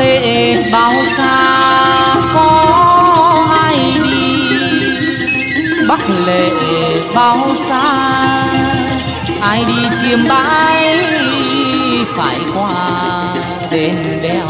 lệ bao xa có ai đi, Bắc lệ bao xa ai đi chiêm bái, phải qua đền đèo.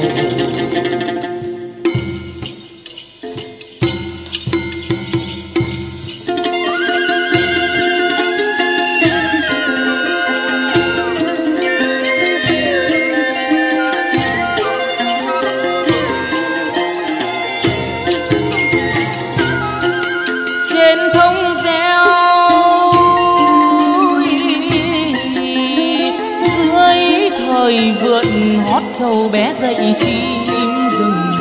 Vượn hót trâu bé dậy chim rừng,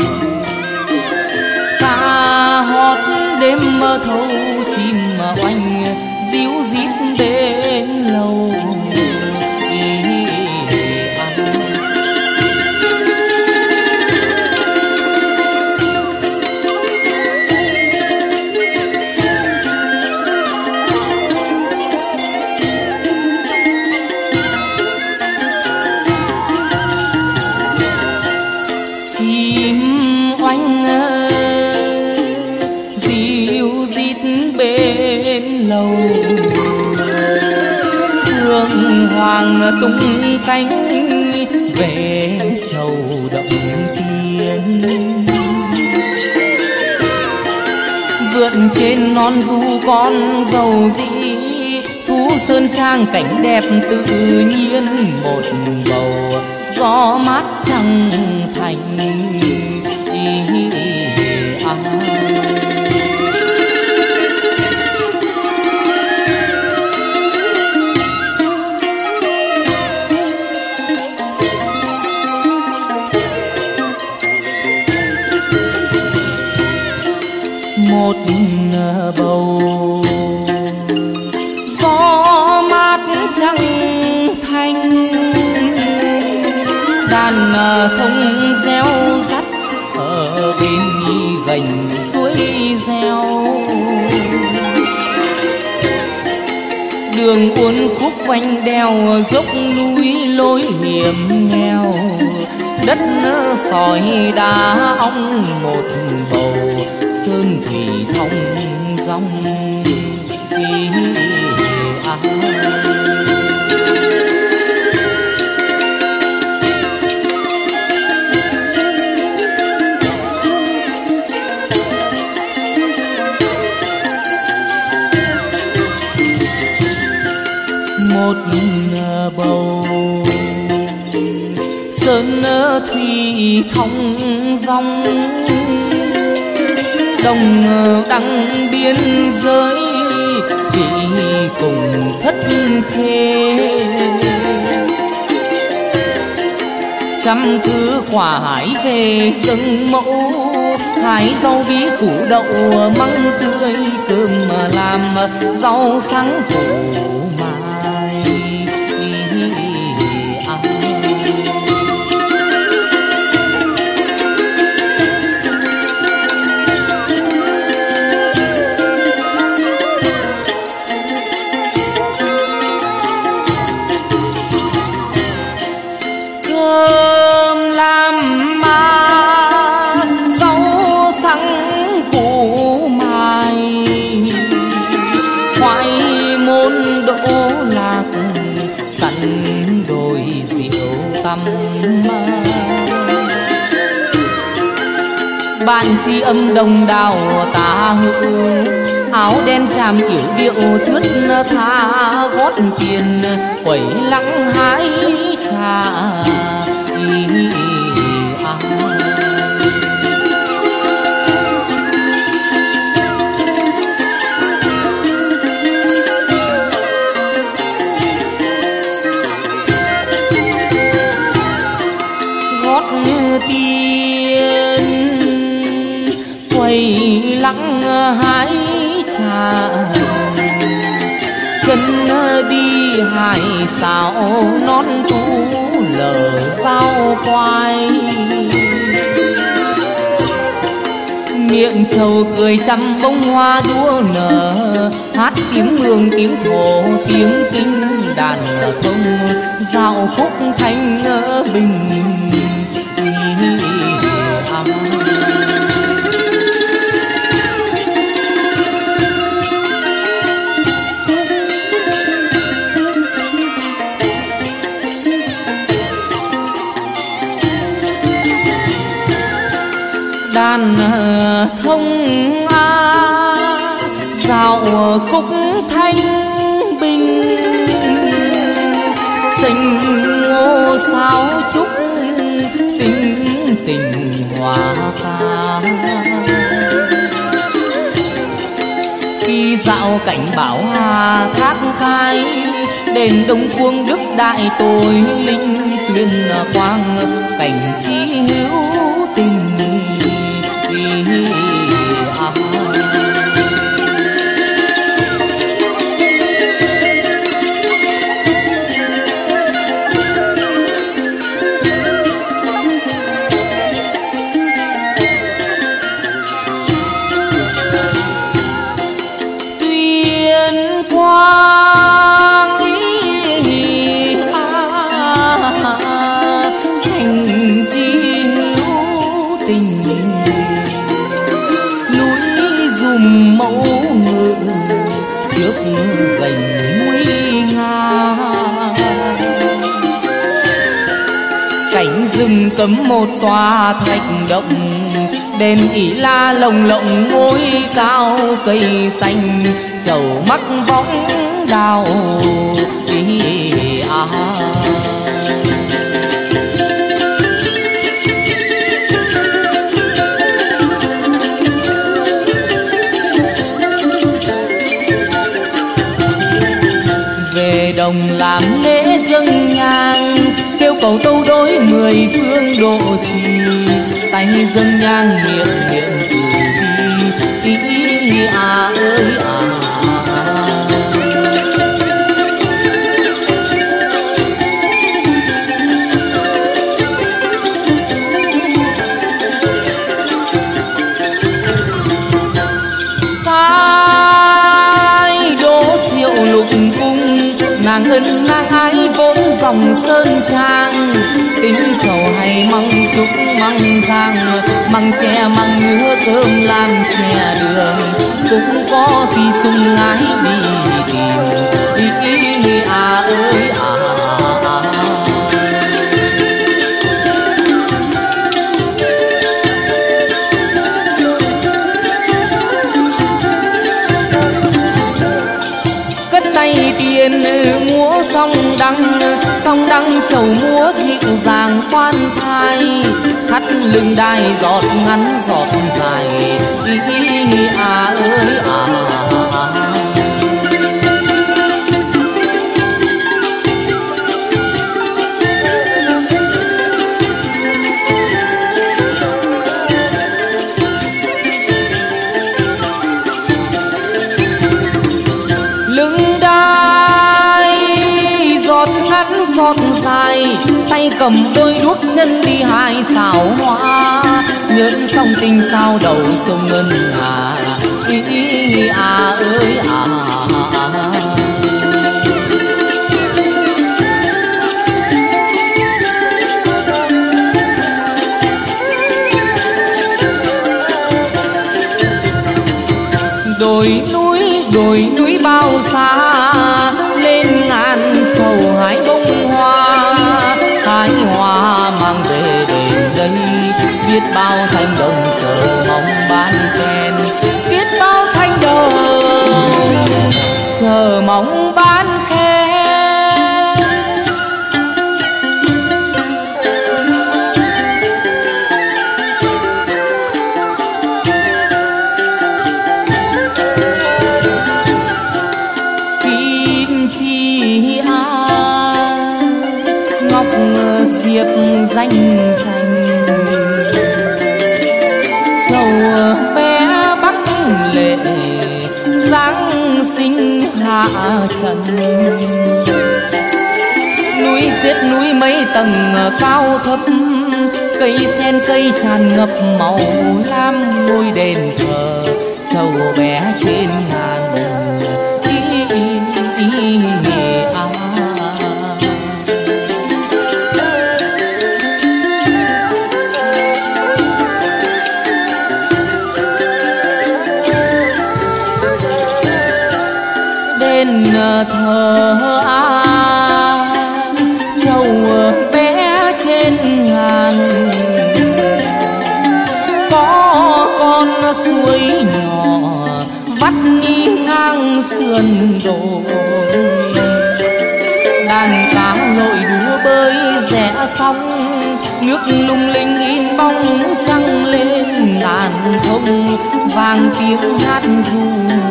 ca hót đêm mơ thâu chim mà oanh díu dít bên lầu. Phương hoàng tung cánh về chầu động tiên, vượn trên non du con dầu dĩ, thú sơn trang cảnh đẹp tự nhiên một bầu, gió mát trăng thành một bầu, gió mát trăng thanh, đàn thông reo rắt ở bên gành suối reo. Đường uốn khúc quanh đèo, dốc núi lối hiểm nghèo, đất sỏi đá ong một bầu, sơn thủy thông dòng một bầu, sơn thủy thông dòng đồng đăng biên giới, vì cùng thất khê. Trăm thứ quả hái về rừng mẫu, hái rau bí củ đậu măng tươi, cơm làm rau sáng củ mai. Bạn tri âm đồng đào tà hữu, áo đen chàm yểu điệu thướt tha, gót tiền quẩy lắng hái trà. Gót tiền quẩy lắng hái trà, chân đi hải xảo non tú lở sao quay. Miệng trầu cười trăm bông hoa đua nở, hát tiếng mường tiếng thổ tiếng kinh, đàn thông dạo khúc thanh bình. cúc thanh bình, xanh ngô sao chúc tình tình hòa ca. Khi dạo cảnh Bảo Hà thác khai, đền Đông Cuông Đức Đại Tội linh tuyên quang cảnh chí hữu tình cấm một tòa thạch động, đền ỷ la lồng lộng ngôi cao cây xanh, chầu mắc võng đào về đồng làm lễ dâng nhang, kêu cầu tâu đối 10 phương độ trì, tay dâng nhang miệng miệng từ bi ơi sai đỗ triệu lục cung, nàng hân nàng ái vốn dòng sơn trang, tính trầu hay măng trúc măng giang, măng tre măng ngứa cơm làm chè đường, cũng có khi sung ngái đi tìm ơi cất tay tiền múa song đăng chầu múa dịu dàng khoan thai, thắt lưng đai giọt ngắn giọt dài ơi giọt dài, tay cầm đôi đuốc chân đi hai xào hoa, nhớn song tình sao đầu sông ngân hà ơi đồi núi bao xa, lên ngàn sầu hái bông hoa mang về đền đây, biết bao thanh đồng chờ mong ban khen, biết bao thanh đồng chờ mong ban khen. Diệp danh dầu bé bắc lệ, giáng sinh hạ trần, núi xiết núi mấy tầng cao thấp, cây sen cây tràn ngập màu lam, ngôi đền thờ trầu bé trên ngàn thờ trầu bé trên ngàn, có con suối nhỏ vắt đi ngang sườn đồi. Đàn cá lội đúa bơi rẽ sóng, nước lung linh in bóng trăng lên ngàn thông, vang tiếng hát ru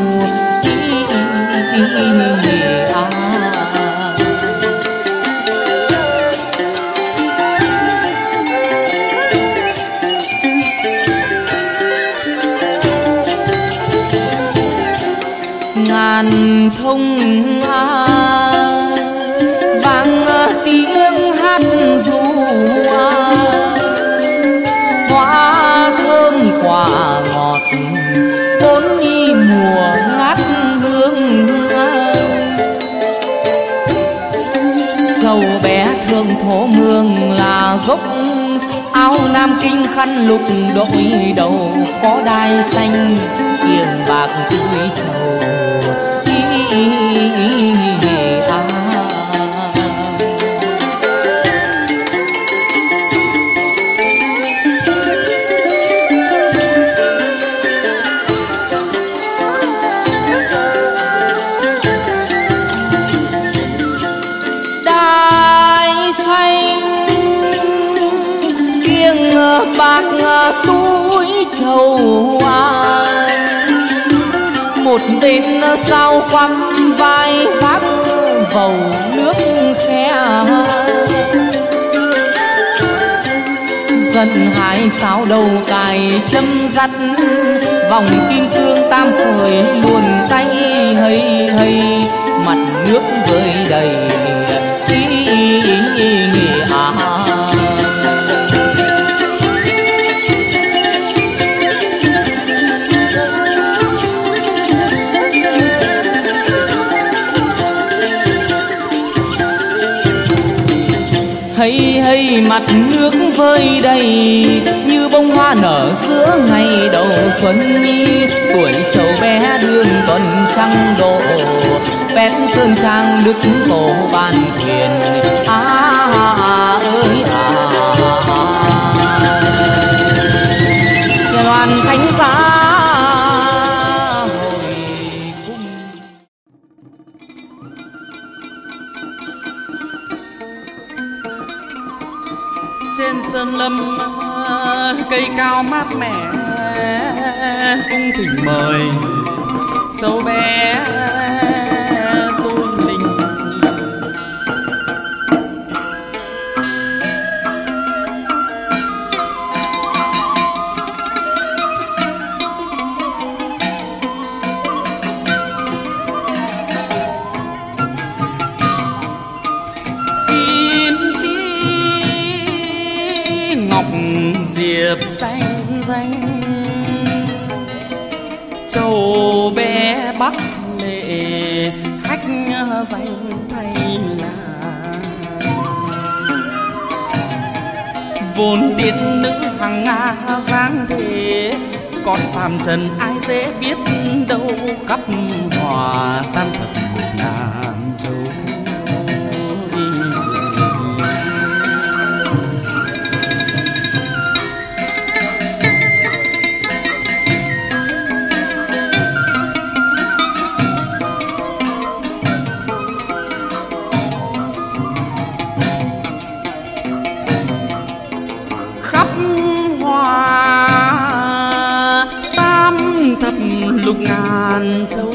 ngàn thông vang tiếng hát ru hoa thơm quả ngọt bốn mùa ngát hương. Châu bé thương thổ mương là gốc, áo nam kinh khăn lục đội đầu, có đai xanh kiềng bạc tươi trầu. Bạc túi trầu một bên sao quắm vai vác vầu nước khe. Dân hái sáo đầu cài châm dắt, vòng kim cương tam khởi luồn tay hây hây, mặt nước vơi đầy hây hây, mặt nước vơi đầy như bông hoa nở giữa ngày đầu xuân nhi. Tuổi trầu bé đường tuần trăng độ, vén sơn trang đức tổ ban thuyền ơi xe loan thánh giá. Trên sơn lâm cây cao mát mẻ, cung thỉnh mời châu bé tôi linh. Diệp xanh xanh, châu bé bắc lệ hách danh thay là vốn tiên nữ hàng Nga dáng thế, còn phàm trần ai dễ biết đâu, khắp hòa tam thập ngàn châu. Lục ngàn châu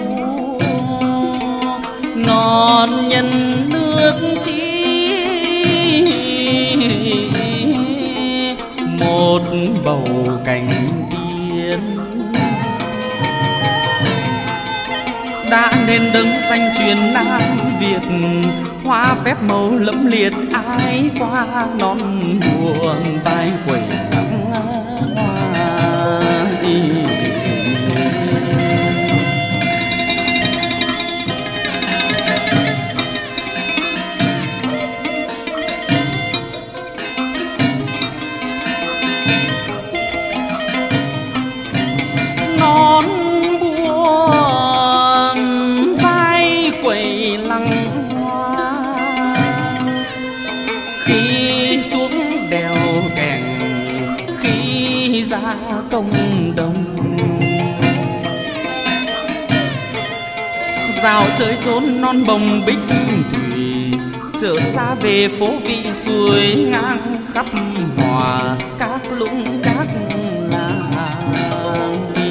non nhân nước chỉ một bầu cành tiên, đã nên đứng danh truyền Nam Việt, hoa phép màu lẫm liệt ai qua non buồn vai quẩy nắng hoa. Công đồng Dạo chơi trốn non bồng bích thủy, chợt ra về phố vị suối ngang khắp hòa các lũng các làng đi.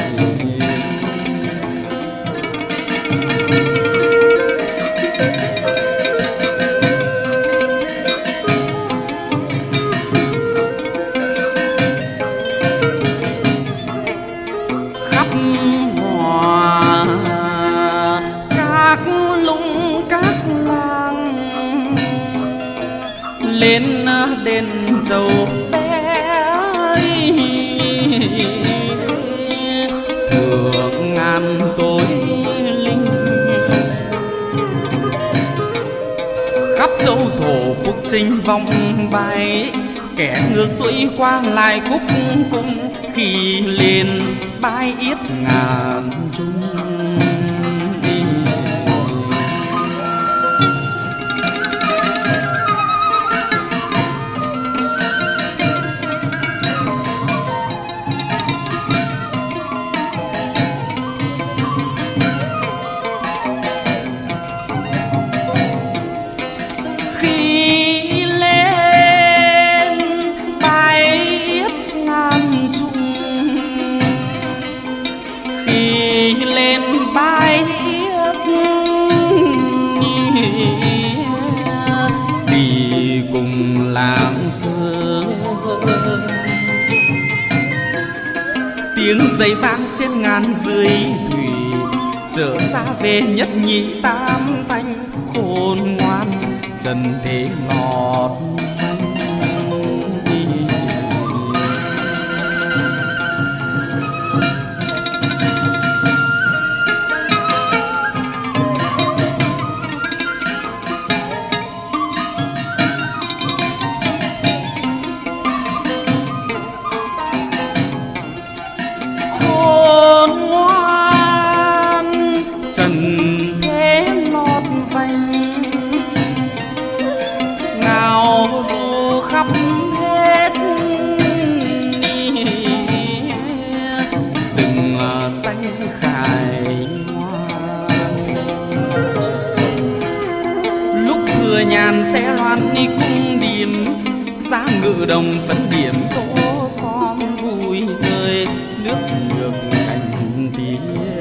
Khắp hòa các lũng các làng, lên đền Trầu thượng ngàn tối linh. Khắp châu thổ phục trình vọng bay, kẻ ngược xuôi quang lại cúc cung, khi lên bái yết ngàn chung. Tiếng giày vang trên ngàn dưới thủy, trở ra về nhất nhị tam thanh, khôn ngoan trần thế ngọt thanh. Nhàn sẽ loan đi cung điểm, giá ngự đồng phấn điểm tố son vui chơi nước ngược cảnh tiên.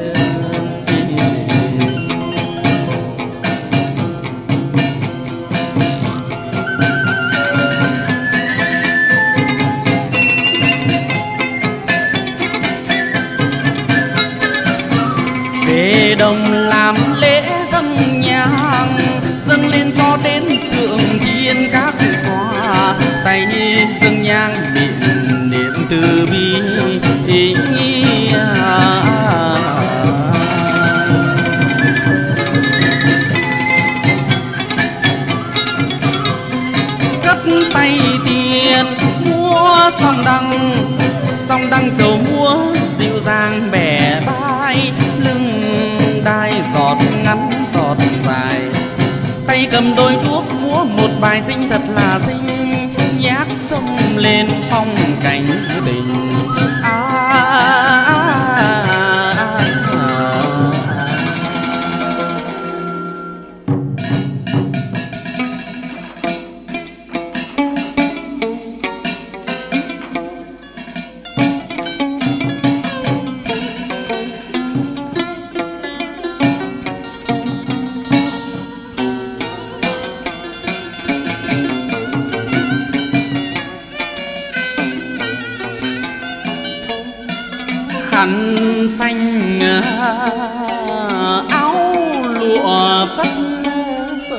Về đồng làm lễ dâng nhang, dâng lên cho đến thượng thiên các hoa, tay dâng nhang niệm niệm từ bi. Cất tay tiền mua song đăng trầu múa dịu dàng bẻ vai, lưng đai giọt ngắn giọt dài, tay cầm đôi đuốc múa một bài xinh thật là xinh, nhạc trông lên phong cảnh tình. Khăn xanh áo lụa phất phơ,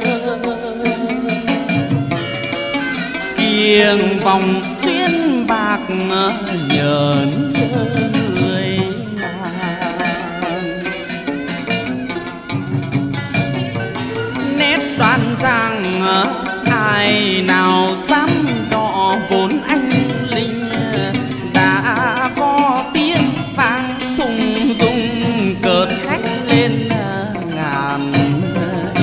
kiềng vòng xuyên bạc nhờn người nàng. Nét đoan trang ai nào dám đọ vốn anh linh, đã có tiếng vang thùng rung cợt khách lên ngàn ý.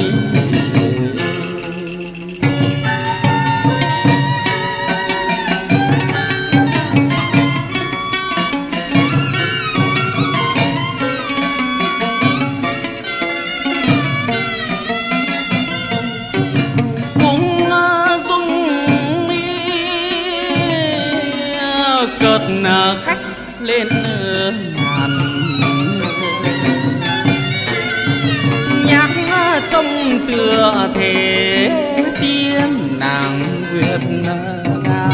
lên ngàn. Nhạc trông tựa thể tiên nàng Nguyệt Nga.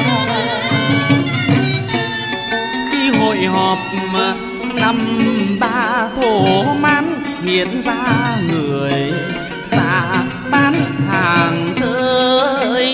Khi hội họp năm ba thổ man hiện ra người già bán hàng chơi.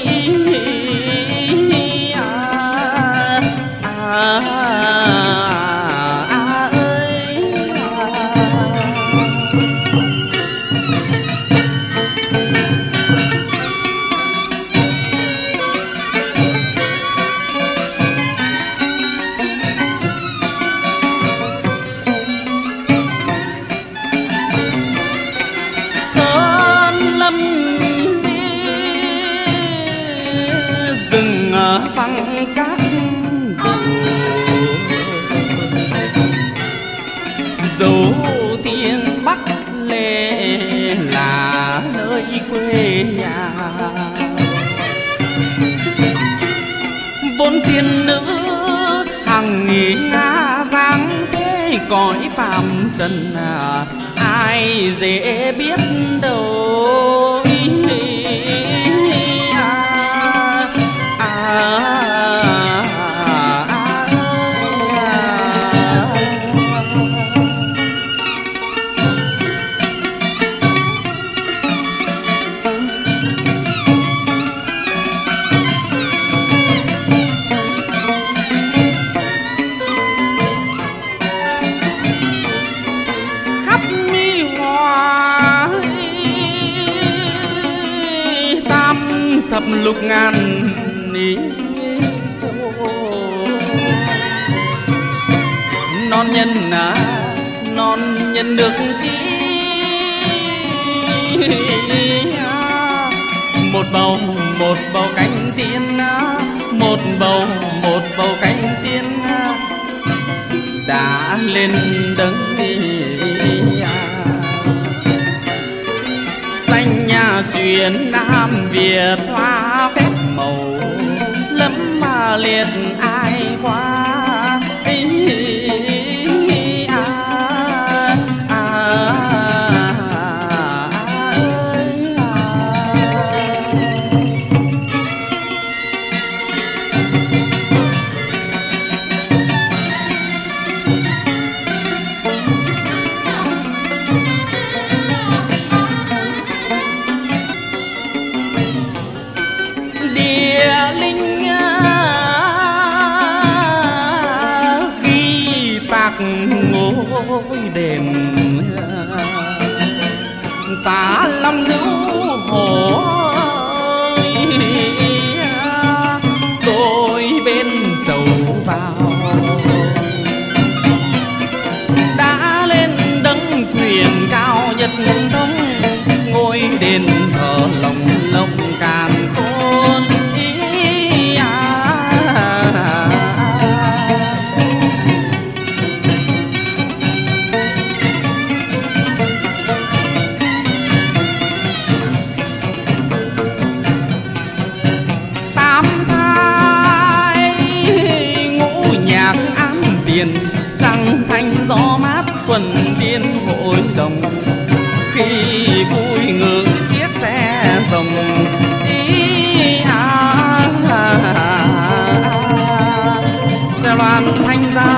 Vắng các dấu tiếng Bắc Lệ là nơi quê nhà. Vốn tiên nữ hằng Nga dáng thế cõi phàm trần ai dễ biết đâu. Thập lục ngàn ní châu non nhân được chi một bầu cánh tiên, một bầu cánh tiên đã lên đấng đi. Nhà truyền Nam Việt hoa phép màu lẫm mà liệt ai quá. Ngôi đền ta long hữu hổ đôi bên chầu vào đã lên đấng quyền cao nhất thống. Ngôi đền thờ lòng lộng càn khôn trăng thanh gió mát quần tiên hội đồng. Khi vui ngự chiếc xe rồng xe loan thanh giá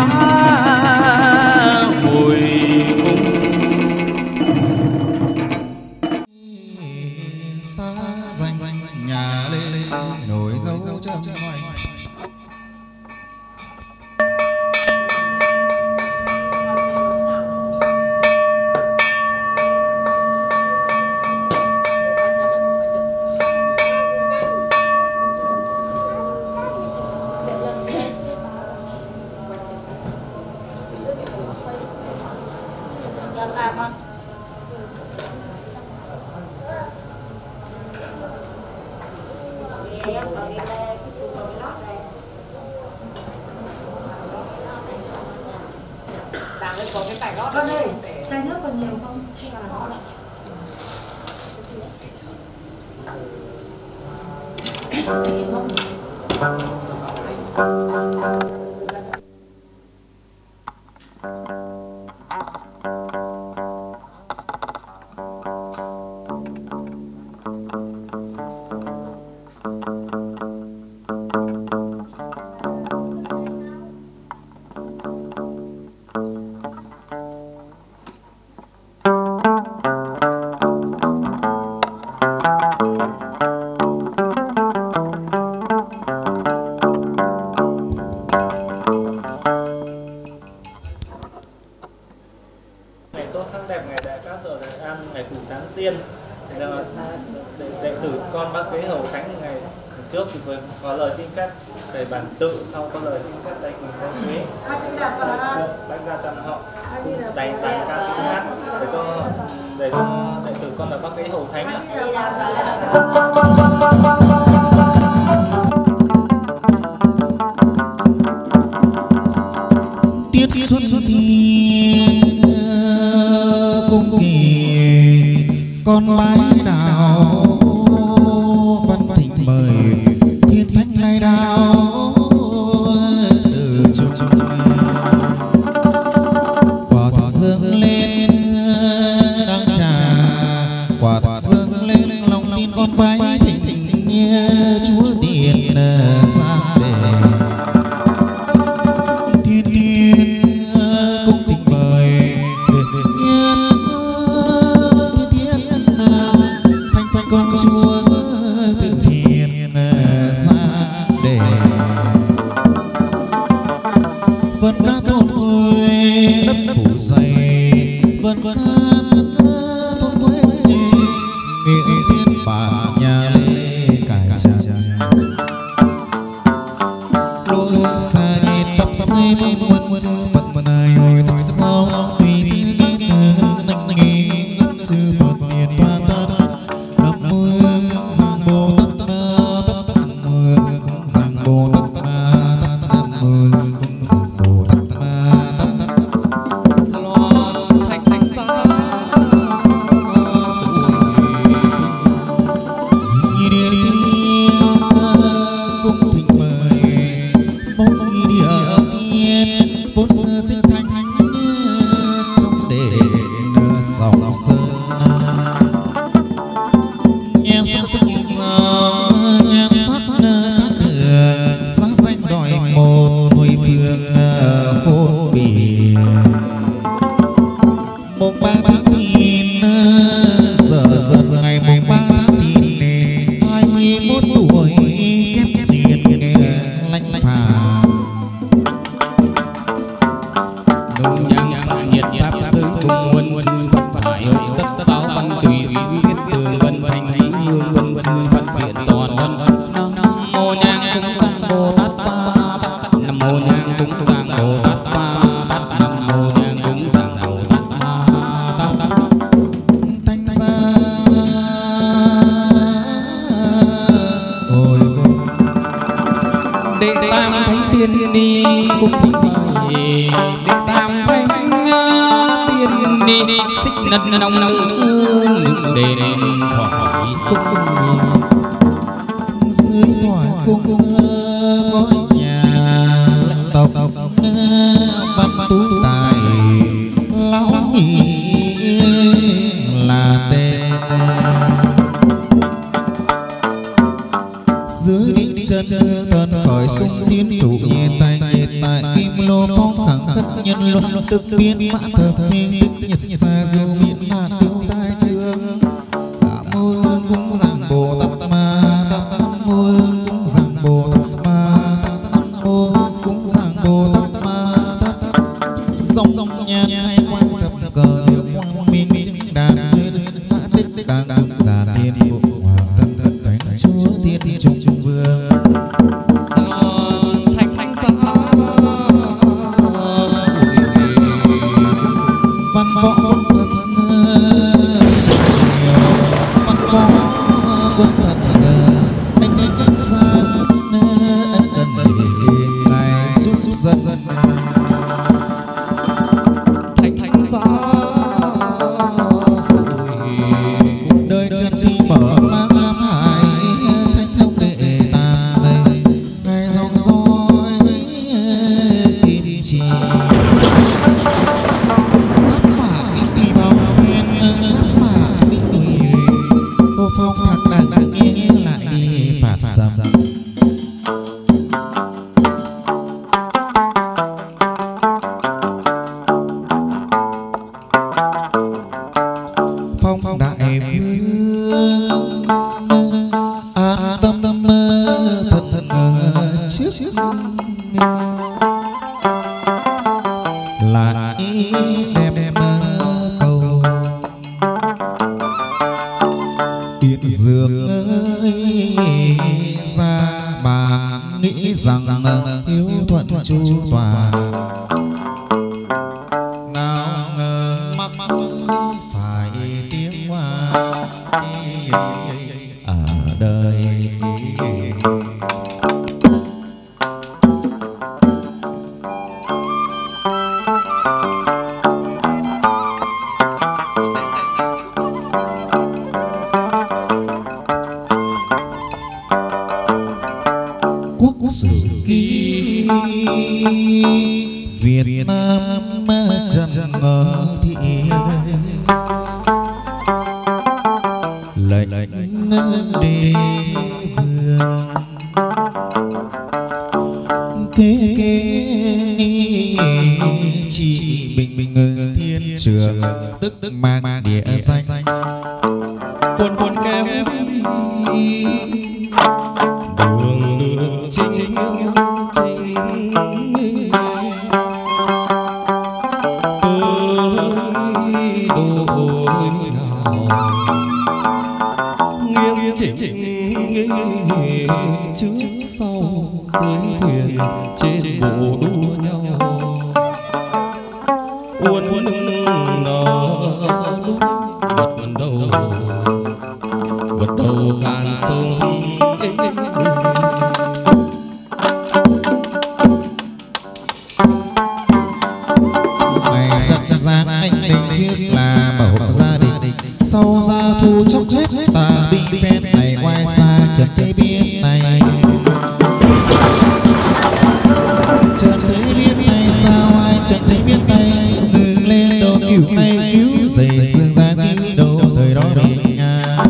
hồi cung. Xa danh nhà lên nổi dấu chân hoành. Con ơi, chai nước còn nhiều không? Có lời xin phép thầy bản tự, sau có lời xin phép thầy cùng thầy Huế bách gia trần họ đánh ca tiếng hát để cho đệ tử con là bác cái hầu thánh ạ. Tiết xuân tiên cung kỳ con mái đào văn thịnh mời thiên thánh lai đào từ chung quả thực dâng lên đắng trà, quả thực dâng lên lòng tin con mái thịnh chúa tiền giang đề thiên thiên cung thịnh mời được nhiên thiên thanh phân công chúa tự thiên giang đề vân ca thôn quê đất phủ dày vân ca thôn quê nghệ thiên bản nhà lê cải tràng lối xa nhìn tập xây mong quân chư phật này hồi thật sau tùy dư ký từ nâng nghi chư phật tiền toa tất nam mô giang bồ tát nam mô giang bồ tát nam mô giang bồ tát Salon thanh xa Nghi địa cung thịnh mời bóng nghi địa tiên vốn xưa sinh thanh trong đền sòng sơn nhan sắc tinh dòng nhan sắc các đường sáng danh đòi một nuôi phương hôn bì mùng 3 tháng Thìn giờ dần ngày mùng 3 tháng Thìn 21 tuổi kép xiên lạnh phàm nụ nhang xạ nhiệt pháp sư cùng quân chư Phật hải hội tất sáu văn tùy sĩ viết tường vân thành lý hương vân chư Phật viện toàn vân nam mô nhang cúng sang Bồ Tát Pa nam mô nhang cúng sang Bồ Tát Pa nam mô nhang cúng sang Bồ Tát Pa thanh gia ôi đệ tam thánh tiên đi cung thịnh mời đệ tam thánh tiên đi xích nật nông nữ ngự đền thoại cung dưới thoại cung có nhà tộc văn tú tài lão nhị là tên dưới đỉnh chân thân khởi sung tiến chủ nhiên tại kim lô phong khẳng khất nhân luân tức biến mã thờ phi tức nhật xa du biến nạn tiêu tai trường nam mô cung giang bồ tát ma nam mô cung giang bồ tát ma nam mô cung giang bồ tát ma dòng dòng nhan hai quang thập cờ hiệu quang minh chứng đàn duyên hạ tích đàng cung già tiên phụ hoàng thân thật thánh chúa tiên trung vương thanh xa văn võ quân thần Việt dược ơi, ra bà nghĩ rằng hiếu thuận chu toàn, nào ngờ mắc phải tiếng hoa ở đời. Sử ký Việt Nam chẳng ngờ thị lệnh đế vương kế chỉ bình thiên trường tức mang địa danh quân kéo đi đường đường chính nghiêm chỉnh trước sau dưới thuyền trên bộ đua nhau uốn nâng nở lúc vượt đầu cạn sông. Anh định trước là bảo gia đình, sau ra thu chốc chết ta bị phen này quay xa trần thế biết này. Trần thế biết này sao ai trần thế biết này, ngừng lên đồ cứu này cứu dày dương ra cứu đồ thời đó bị ngàn.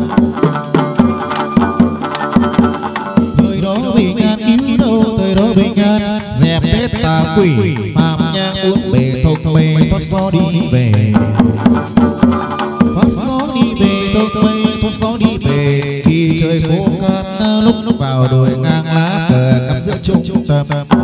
Thời đó bị ngàn cứu đồ thời đó bị ngàn, dẹp hết tà quỷ phạm nhang uống bể thục mê thoát gió đi về. Thoát gió đi về thục mê thoát gió đi về, khi trời khô cát lúc vào đồi ngang lá cờ cắm giữa trung tâm.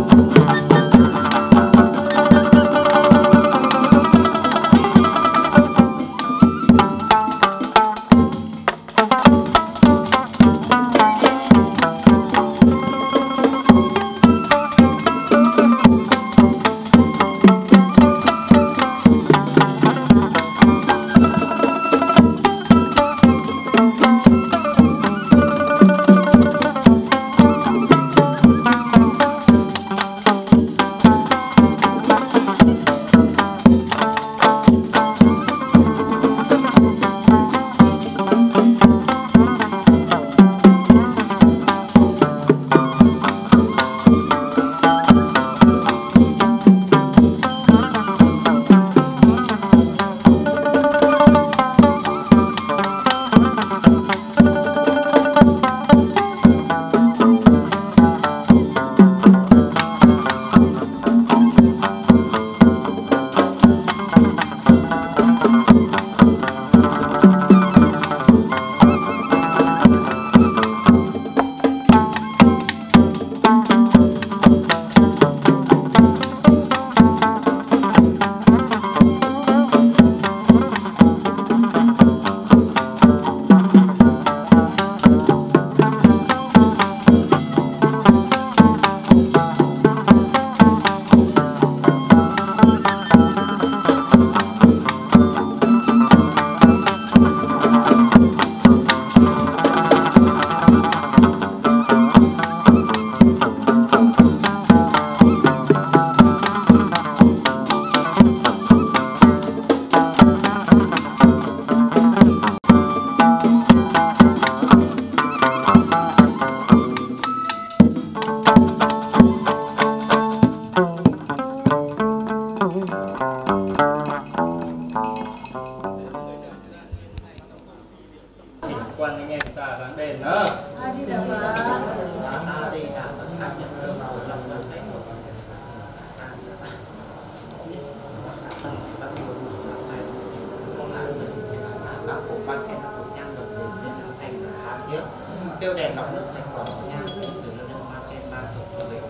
tiêu đèn lọc nước sạch có nha, từ lên hoa sen ba thuộc về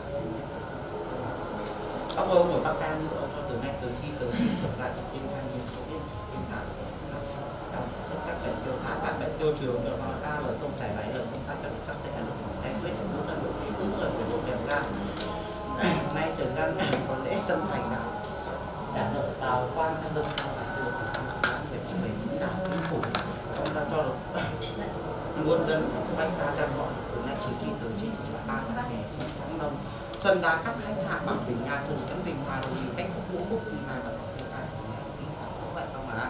ông ơi một bác can nữa cho từ nay từ chi trở lại in khang in số in thả rất sắc bệnh tiêu thái bạn bệnh tiêu trừ trường cho nó ta lời không xài này lời không ta cho các thể là em biết là muốn là được cái tư rồi của đẹp ra nay trường ra còn lễ tân thành nào đã nợ tàu quan thân dân về chính đảng chính phủ ông đã cho được muôn dân bách phá trăm họ từ nay cử tri chúng là 3 ngày 9 tháng đông xuân đã cắt khánh hạ bằng bình an từ chấn bình hòa rồi thì cách phúc vũ phúc thì là và hiện tại thì sản xuất vậy không ạ?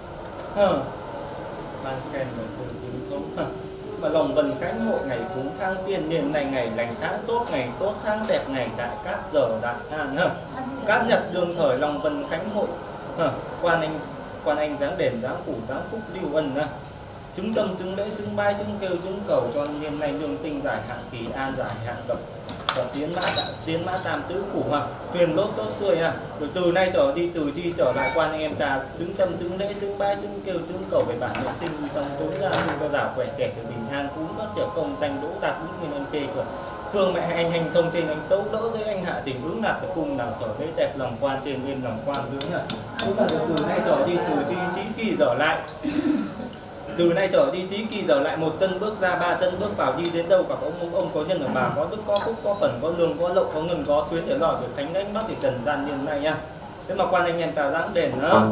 Ban khen và từ không mà lòng vần cánh hộ ngày phú thăng tiên niên này ngày lành tháng tốt ngày tốt tháng đẹp ngày đại cát giờ đại an cát nhật đương thời lòng vần khánh hội quan anh dáng đền dáng phủ dáng phúc lưu ân chứng tâm chứng lễ chứng bai chứng kêu chứng cầu cho niên này lương tinh giải hạn kỳ an giải hạn cập và tiến mã tam tứ phủ thuyền lốt tốt tươi rồi từ nay trở đi từ chi trở lại quan anh em ta chứng tâm chứng lễ chứng bai chứng kêu chứng cầu về bản địa sinh trong tối ra chung cho giàu khỏe trẻ từ bình an cúng các tiểu công danh đỗ đạt đúng nguyên ân phê chuẩn thương mẹ anh hành thông trên anh tấu đỡ dưới anh hạ chỉnh ứng nạp cung nào sở lễ đẹp lòng quan trên lên lòng quan dưới cũng là từ nay trở đi từ chi chí kỳ trở lại từ nay trở đi chí kỳ giờ lại một chân bước ra 3 chân bước vào đi đến đâu gặp ông có nhân ở bà có đức có phúc có phần có lương có lộc có ngân có xuyến để lòi được thánh đánh bắt để trần gian niên này nha. Thế mà quan anh em ta dáng đền nữa.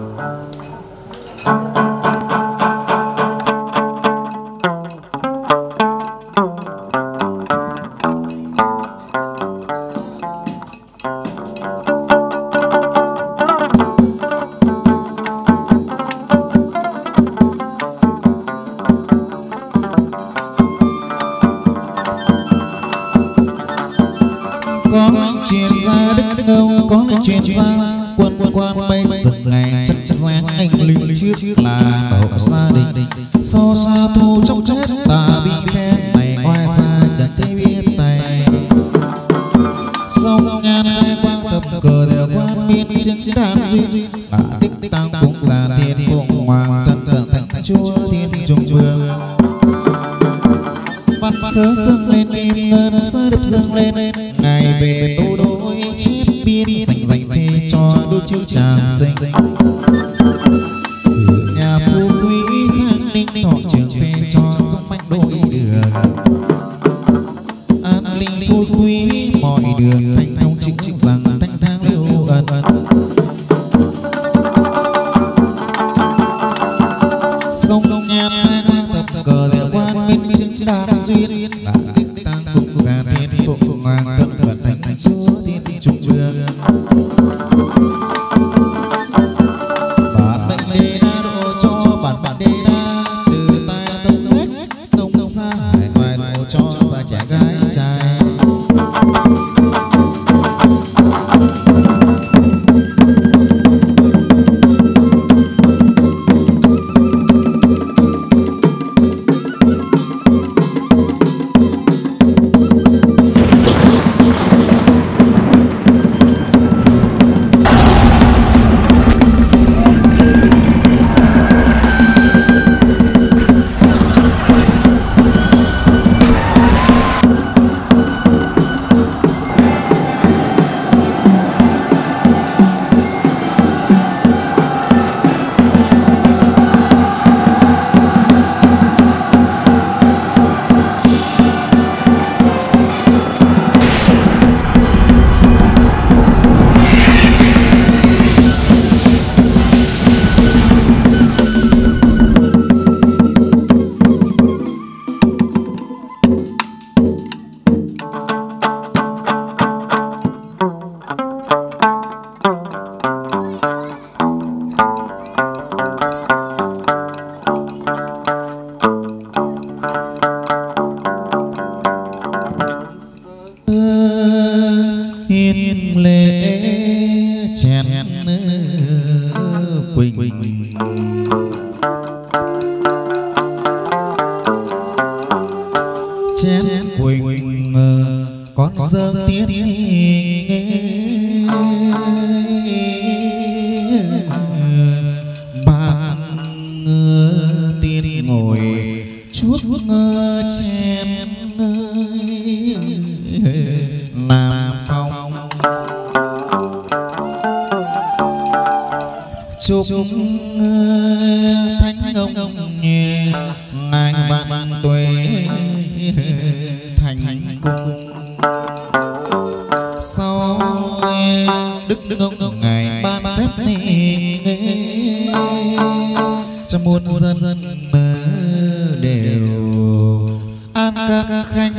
Chuyện ra quân quan bay sực ngày chắc dáng anh linh trước là hậu gia đình so xa thu trong chết ta bị phen này oai xa chẳng thấy biết tay sông nhan hai quang tập cờ đều quan biên chứng đàn duy tích tăng cũng già thiên phụng hoàng thân thượng thành chúa thiên trung vương văn sớ dâng lên kim ngân sơ đập dâng lên ngày về tô đôi chép biên dành phê cho đôi chữ chàng sinh nhà phú quý khang ninh thọ trường phê cho dung manh đôi đường an linh phú quý mọi đường thành thông chứng rằng thanh giang lưu ân sông nhan hai quang tập cờ đều quan minh chứng đàn duyên và tích tăng cùng gia thiên phụng hoàng thân vận thành chúa thiên trung vương bản mệnh đê đa độ cho bản đê đa trừ tai tông hết tông xa hải ngoài độ cho ra trẻ gái trai chúc thánh ông ngài cho muôn dân đều an các khanh.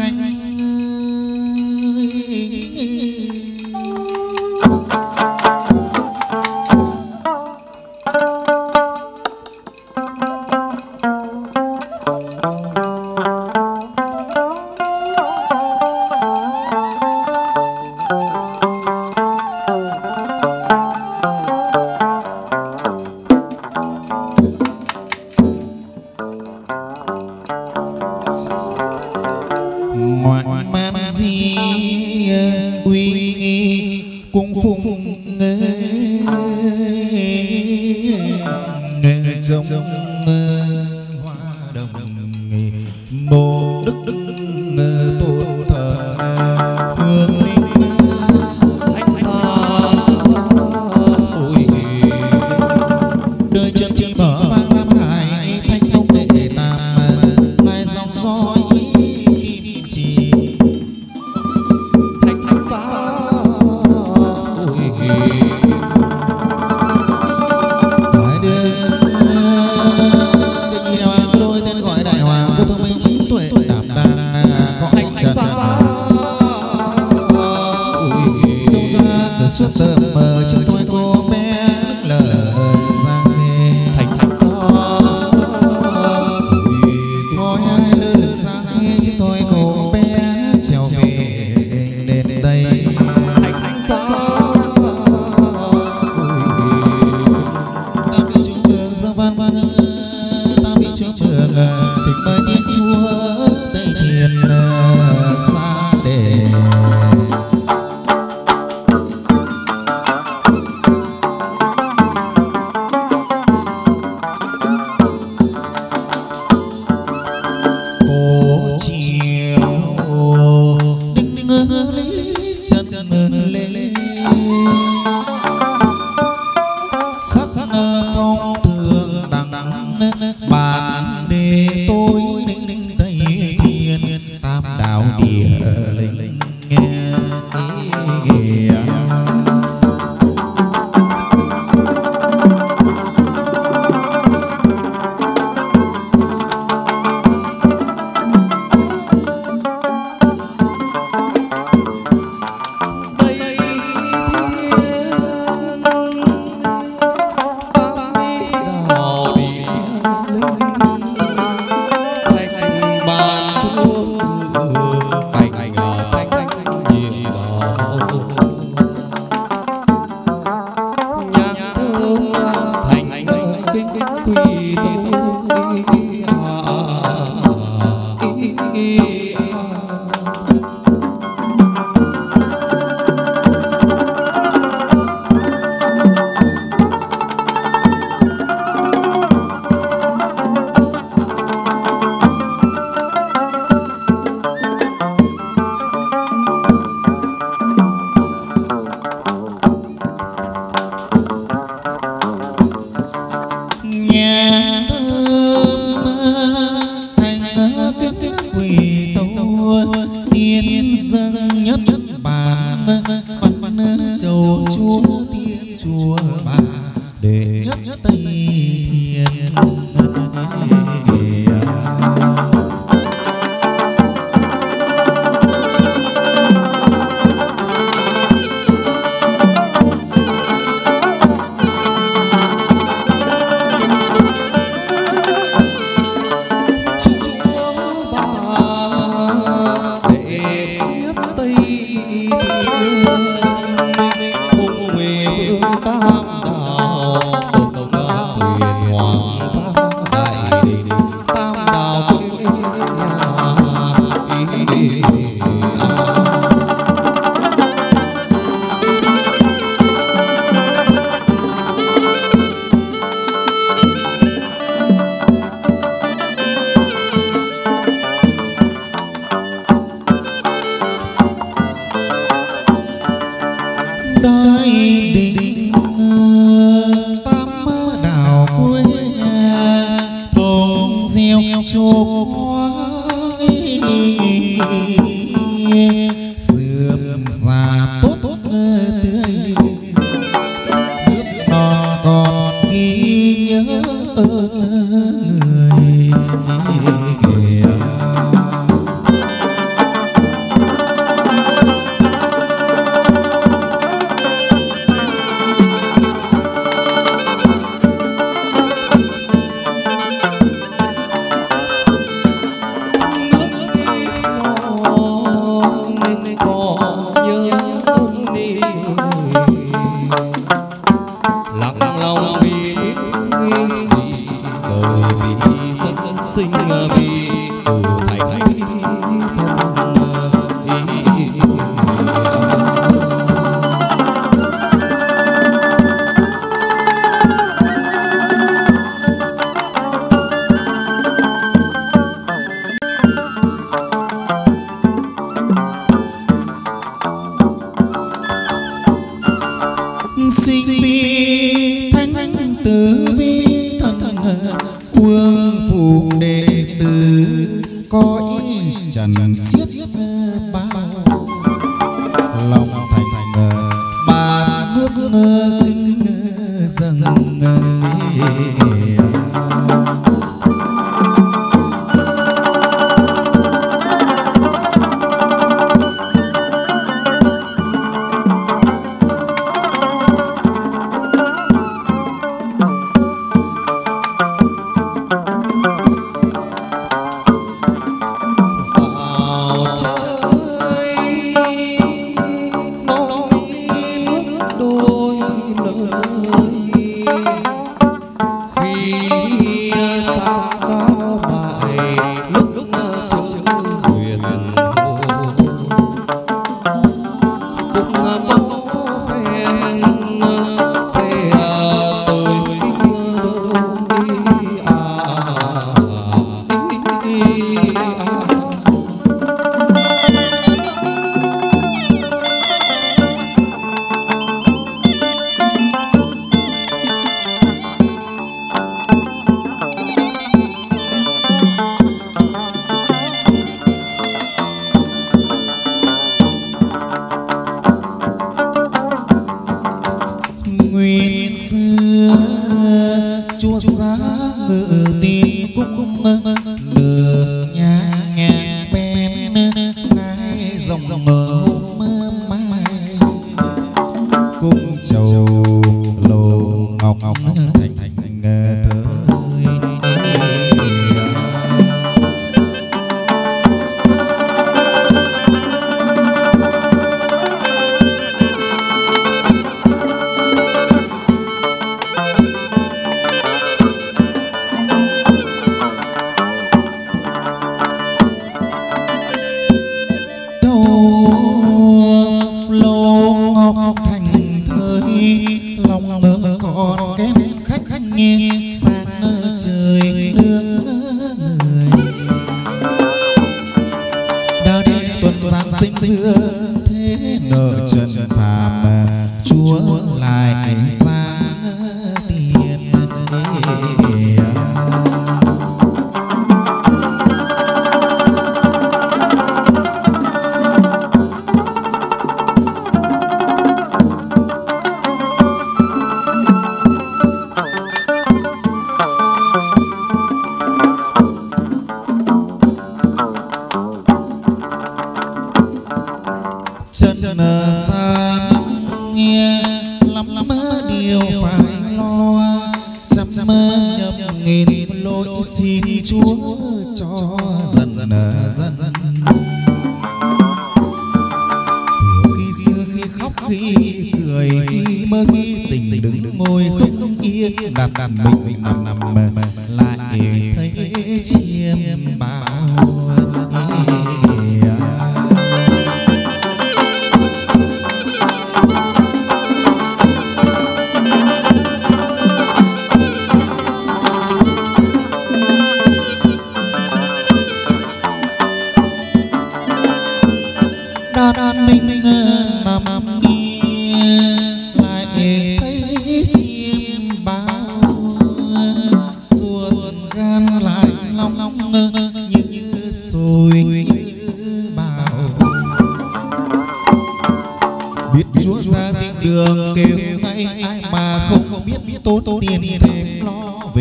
còn ghi nhớ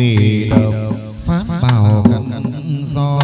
vì đồng phát bảo cắn gió.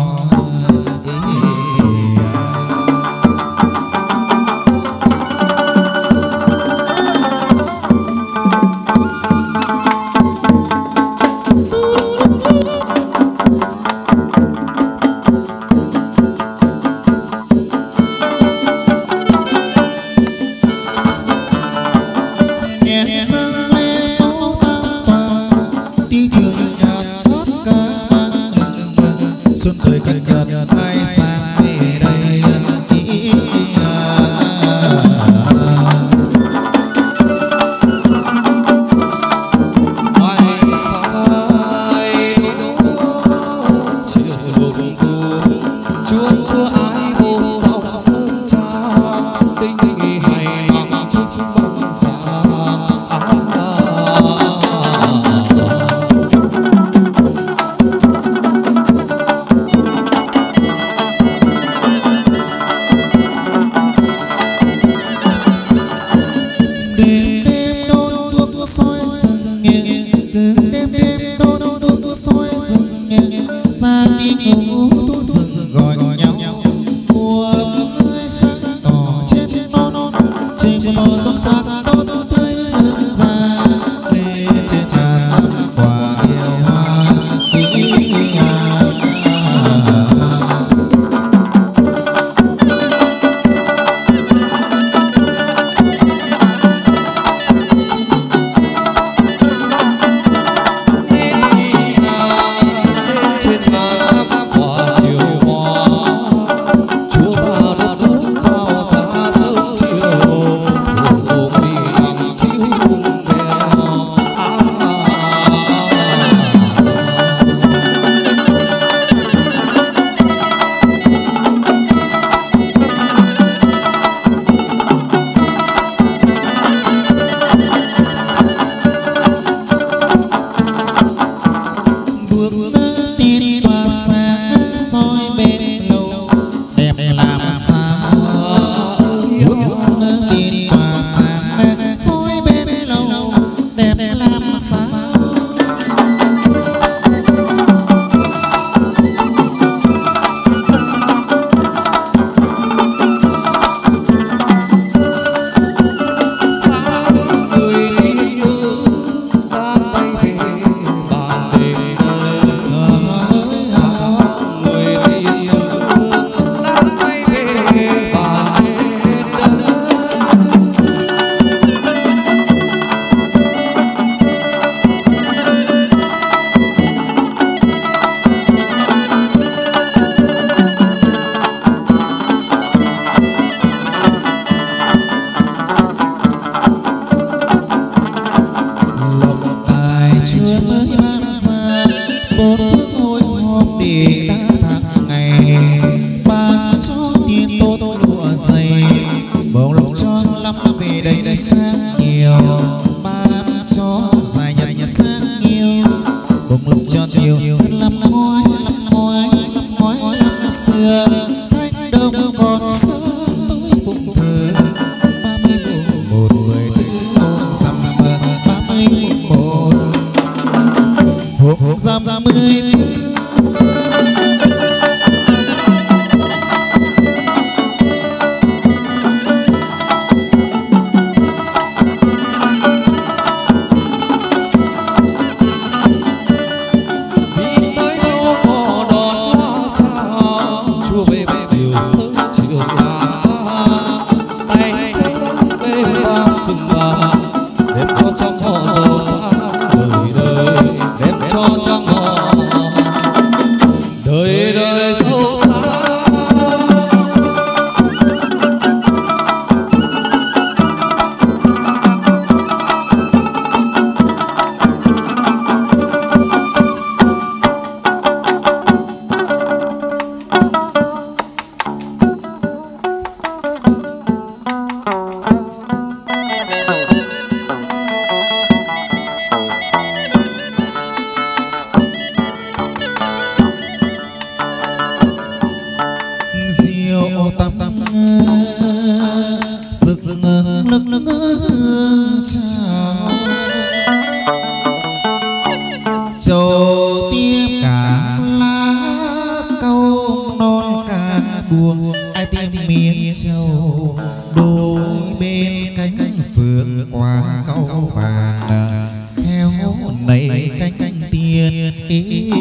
tiếp cả lá câu non cả buông ai tìm miếng châu đôi bên cánh phượng qua câu vàng khéo nảy cánh tiên ý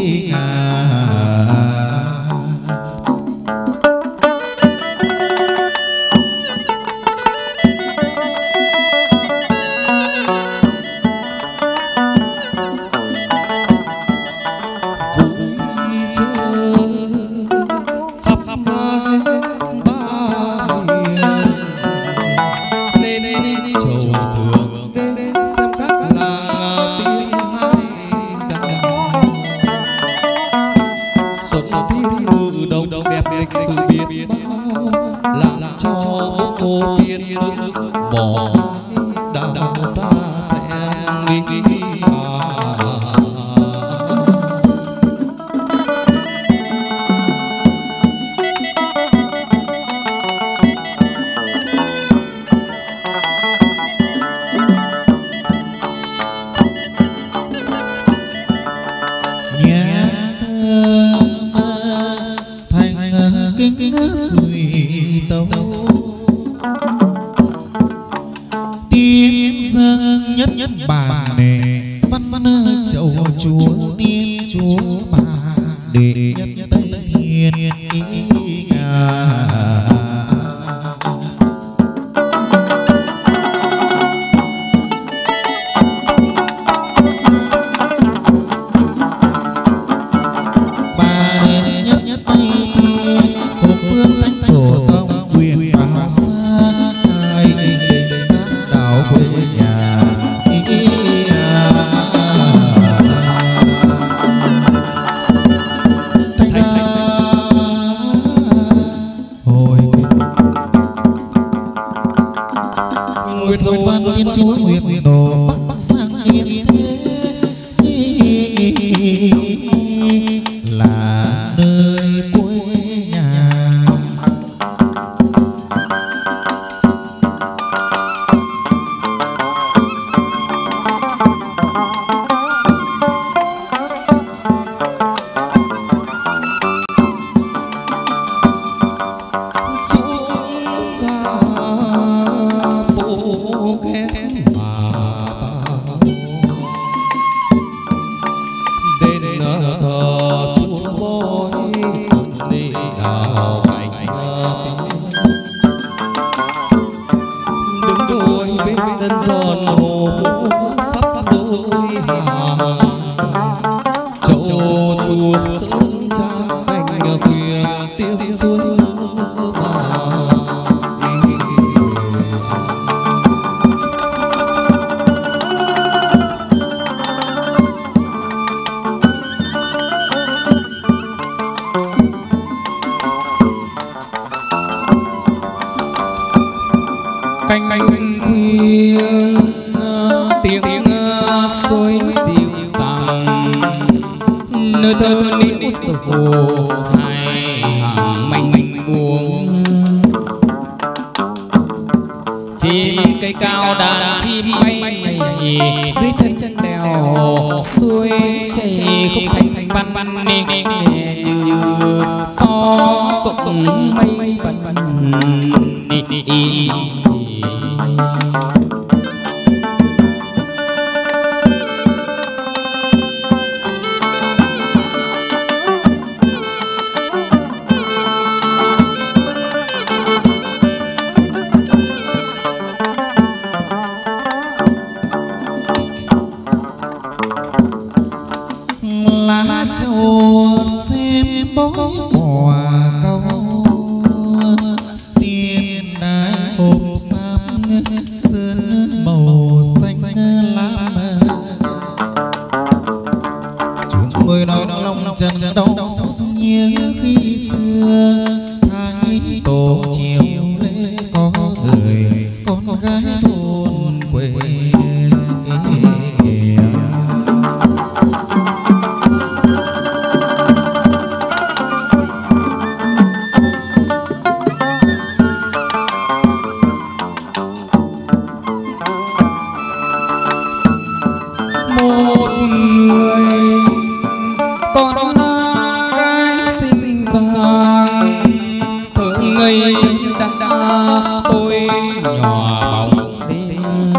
con gái xinh vàng thương ngây đã tôi nhỏ bóng đêm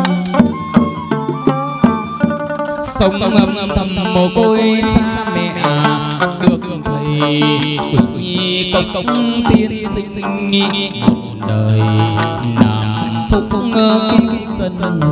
sông âm thầm mồ côi xa mẹ được thầy quỷ công tiên sinh một đời làm phúc kinh dân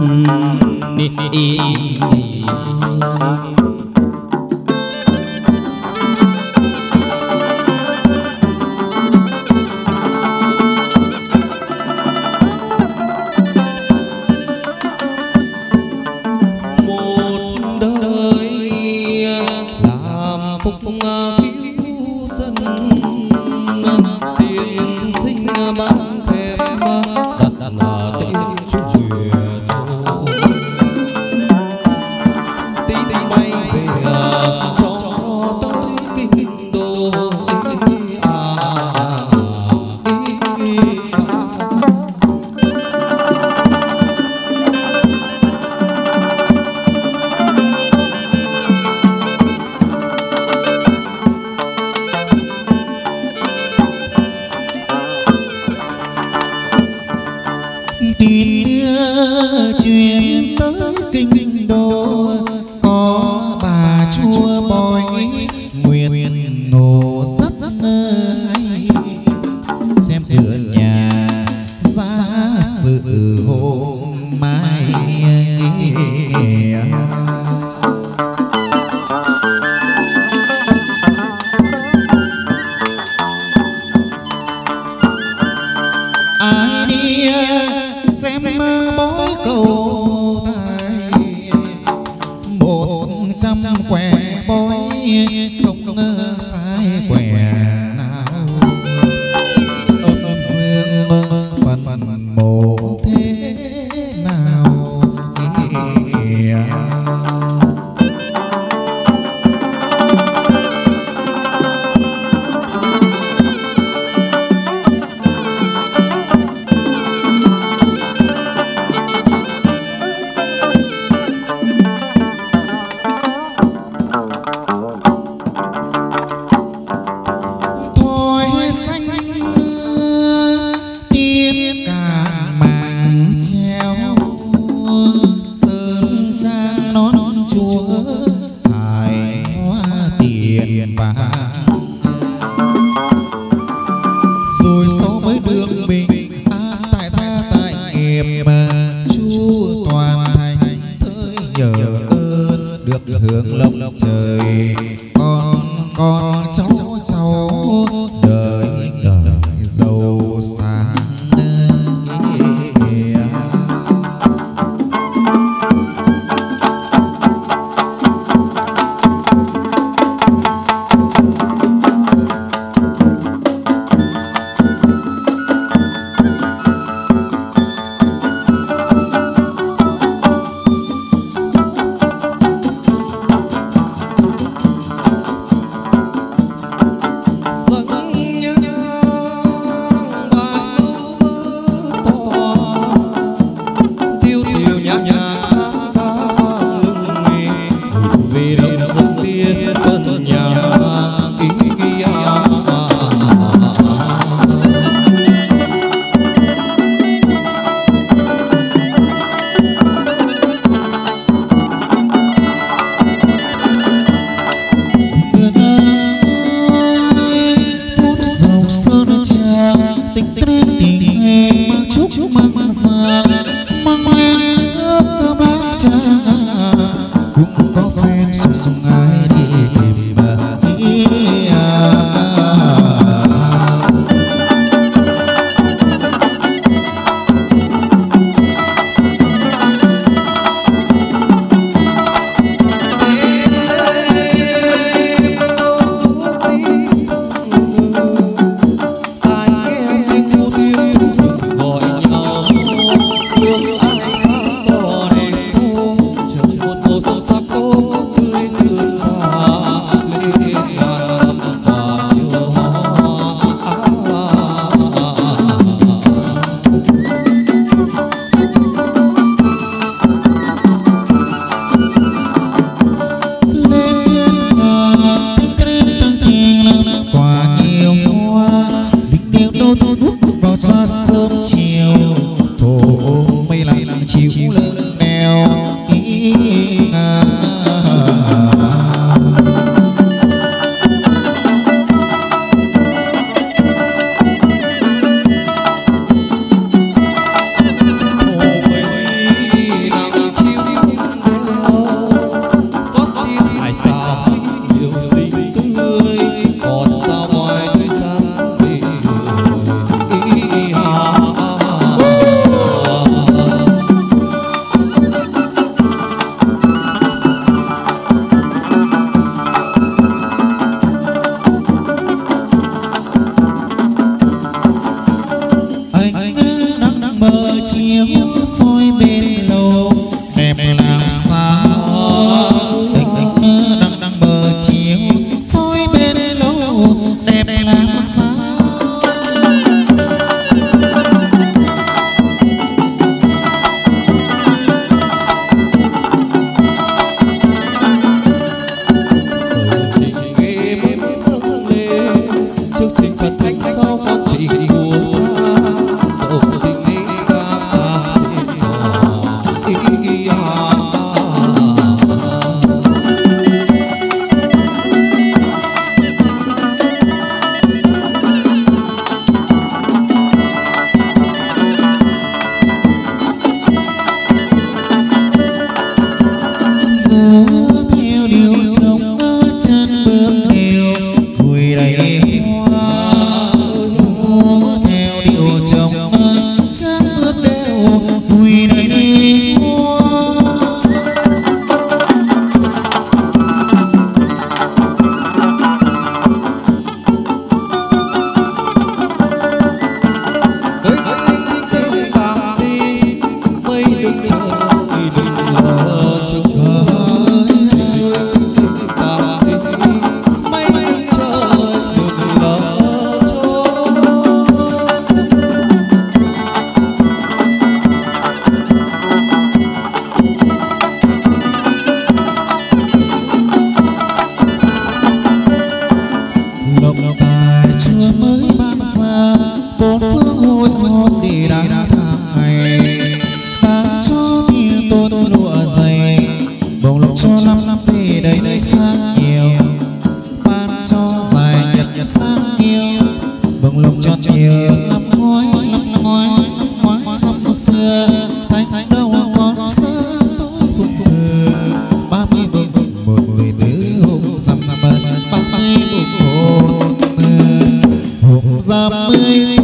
30.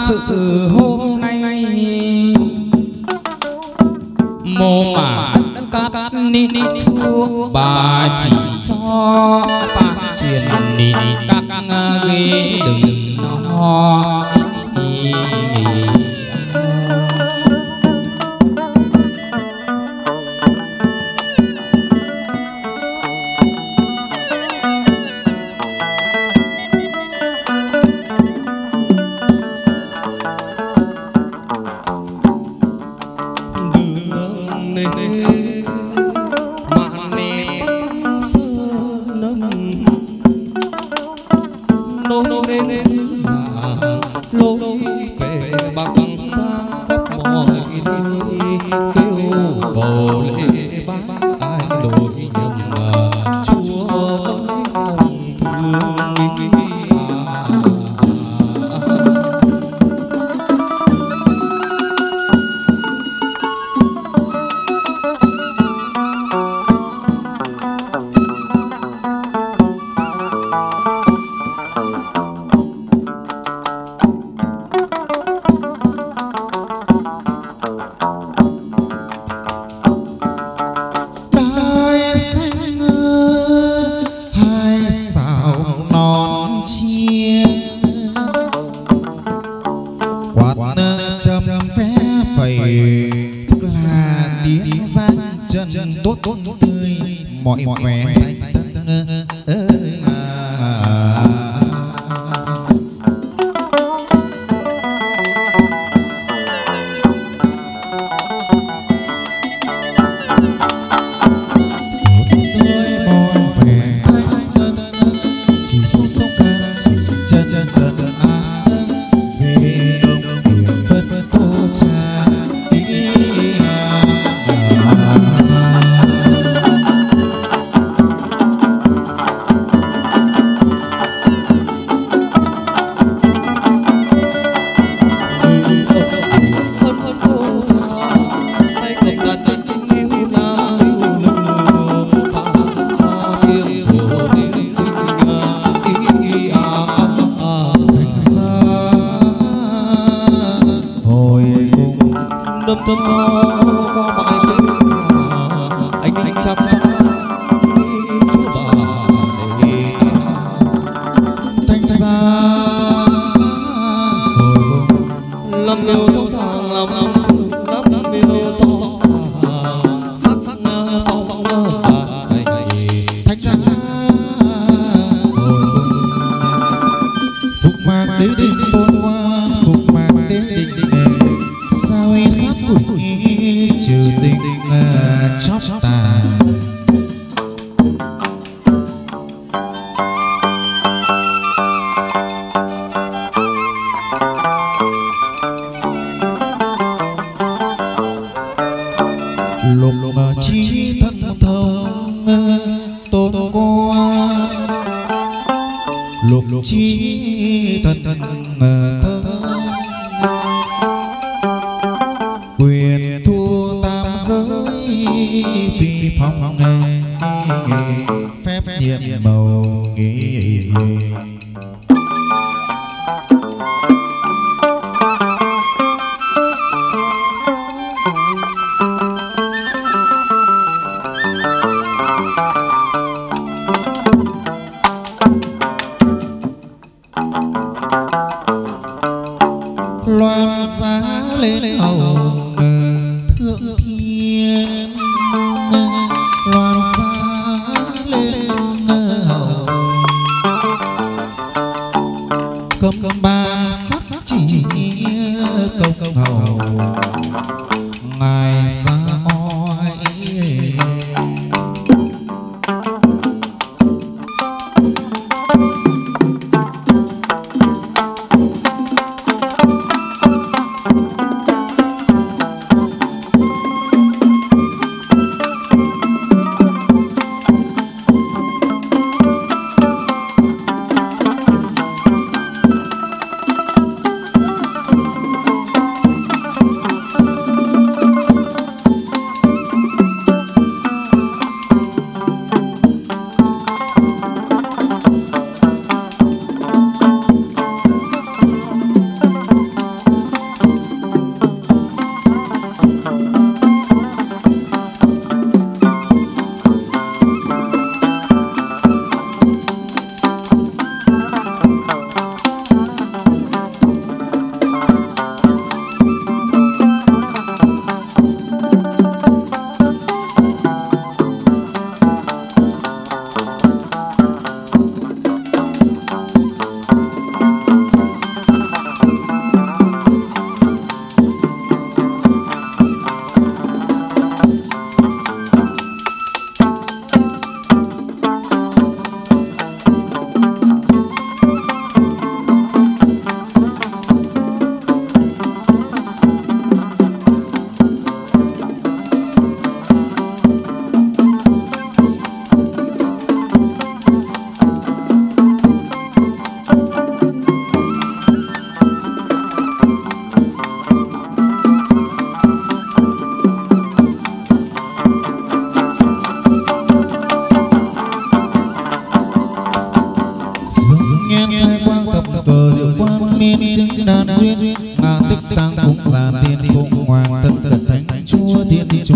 mô mà đất cát ni chúa bà chỉ cho phát truyền ni các ghế đừng no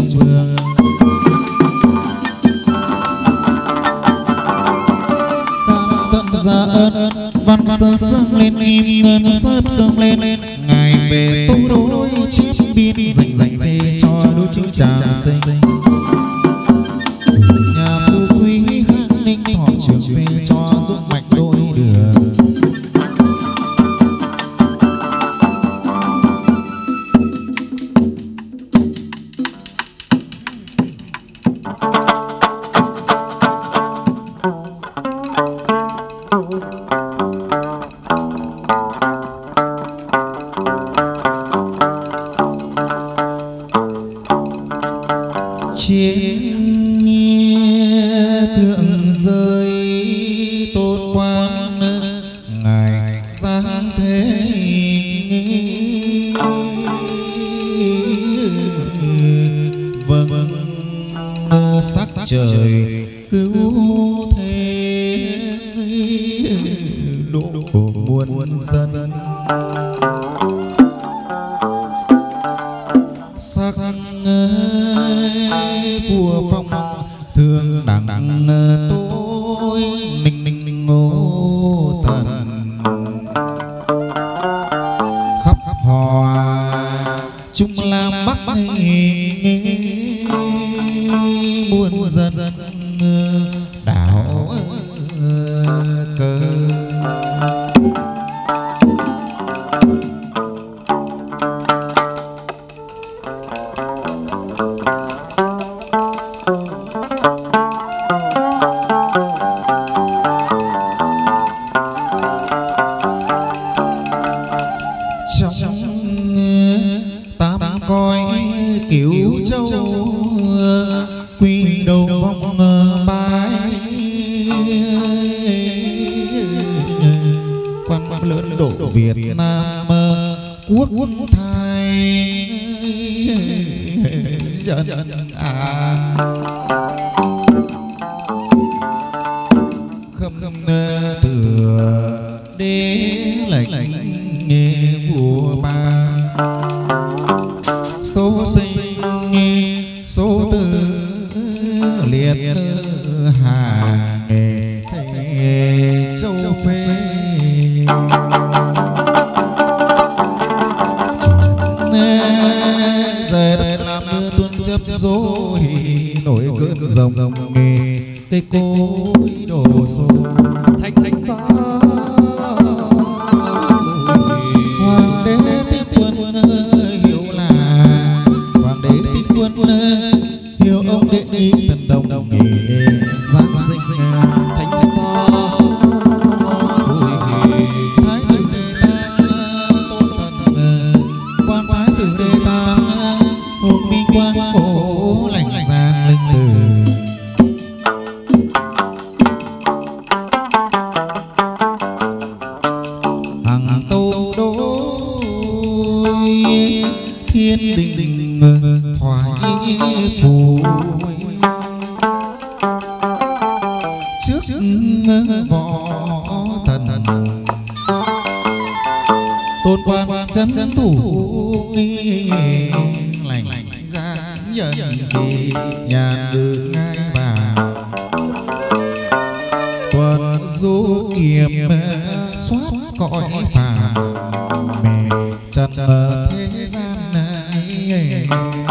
vương. Tận ra ơn văn sơ sương lên im ngân sớp sương lên ngày về tô đối chép biên dành dành phê cho đôi chữ trà sinh. Nhà phú quý khang ninh thọ trường phê cho giúp mạch đôi đường. Thượng rơi tôn quan ngày sáng thế vâng sắc trời cứu thế độ muôn dân. Sắc vua phong thương đàng đàng tôi ninh ninh ngô thần khắp khắp hòa chung lam bắc muôn dân đảo cơ. Việt Nam quốc thái dân an khâm thừa đế lệnh nghe vua ban số sinh số tử liệt hàng châu phê. Chấp rồi nổi cơn rồng nghề cây cối đổ xô thành thành xa. Hoàng đế Tích Tuân hiểu là hoàng đế Tích Tuân hiểu ông đệ đi tần đồng nghề giáng sinh thành thành xa. Thái tử Đề Tam tôn thần quan thái tử Đề Tam hồn minh quang cổ lành sang linh tử. Hằng tô đối thiên đình thoái phù trước võ thần tôn quan chân thủ lành ra nhân kỳ nhàn được ngai vàng tuần du kiềm soát cõi phàm mẹ trần mờ thế gian này.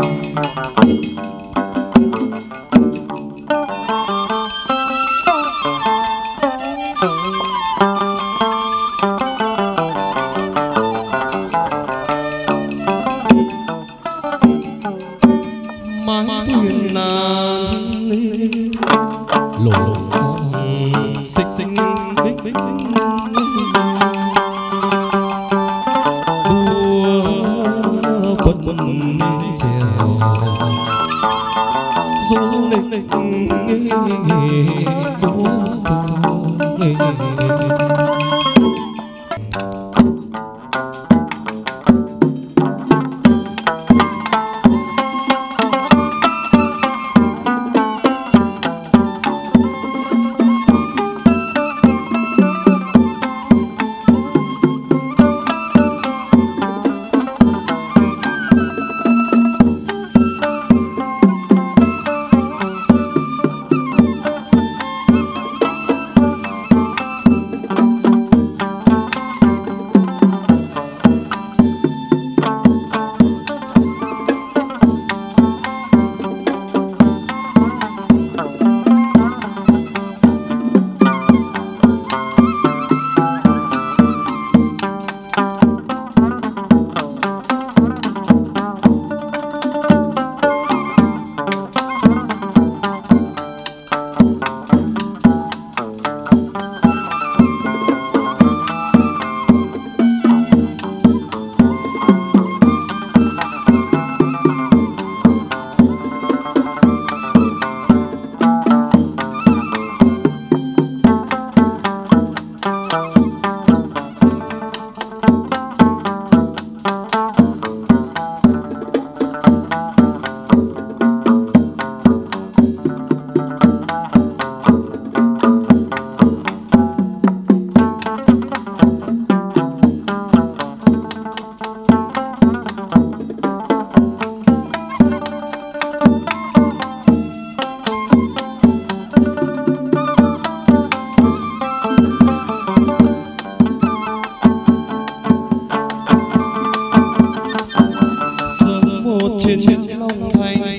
mái thuyền nan lộ sông xích xích bích bích đua quân quân trèo du lịch đua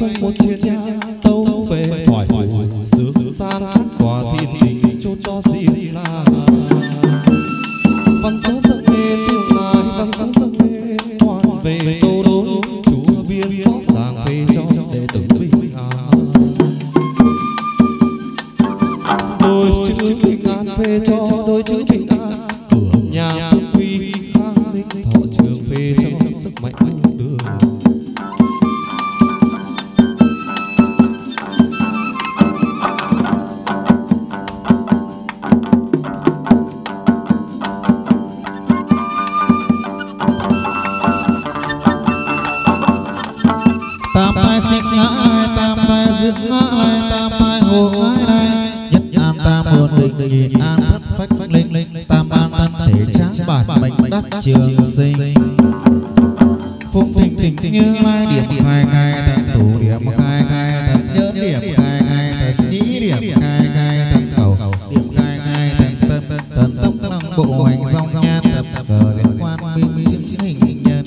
dung một chiến nhà tâu về thoại phủ sướng sang khắc tòa thiên đình chốt cho xin là văn sớ dâng về tương lai văn sớ dâng về quan về tô đối chúa biên rõ ràng về cho đệ tử bình an đôi chữ bình an về cho đôi chữ bình an cửa nhà phúc quy khang linh thọ trường về cho sức mạnh đường tam tai xích ngã tam tai dứt ngã tam tai hộ ngã này nhất an tam hồn định nhị an thất phách linh tam an thân thể tráng bản mệnh đắc trường sinh phụng thịnh thịnh như lai điểm khai khai thần thủ điểm khai khai thần nhớ điểm khai khai thần nhĩ điểm khai khai thần cầu điểm khai khai thần tâm thần tốc năng bộ hành dòng nhan tập cờ liên quan minh chiếm hình nhân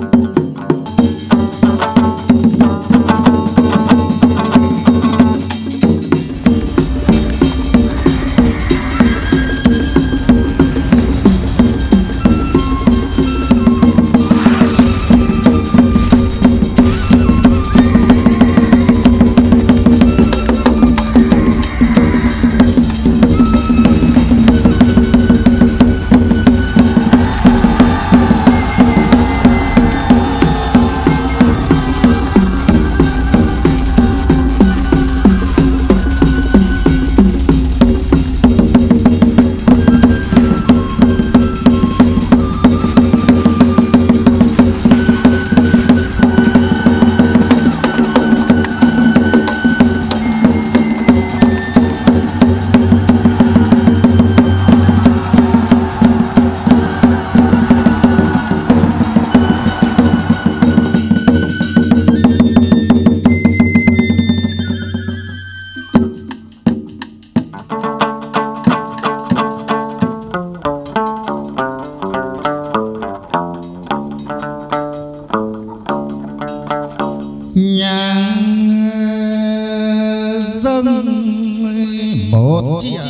một chiếc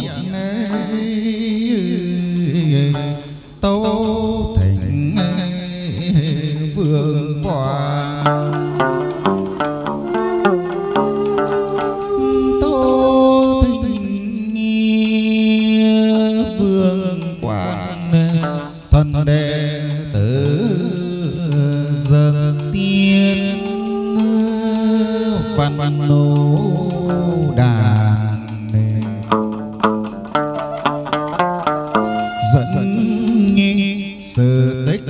tấu thành vương quan tấu thành vương quan thân đệ tử dâng tiên văn nô đàn dẫn nghi sự tích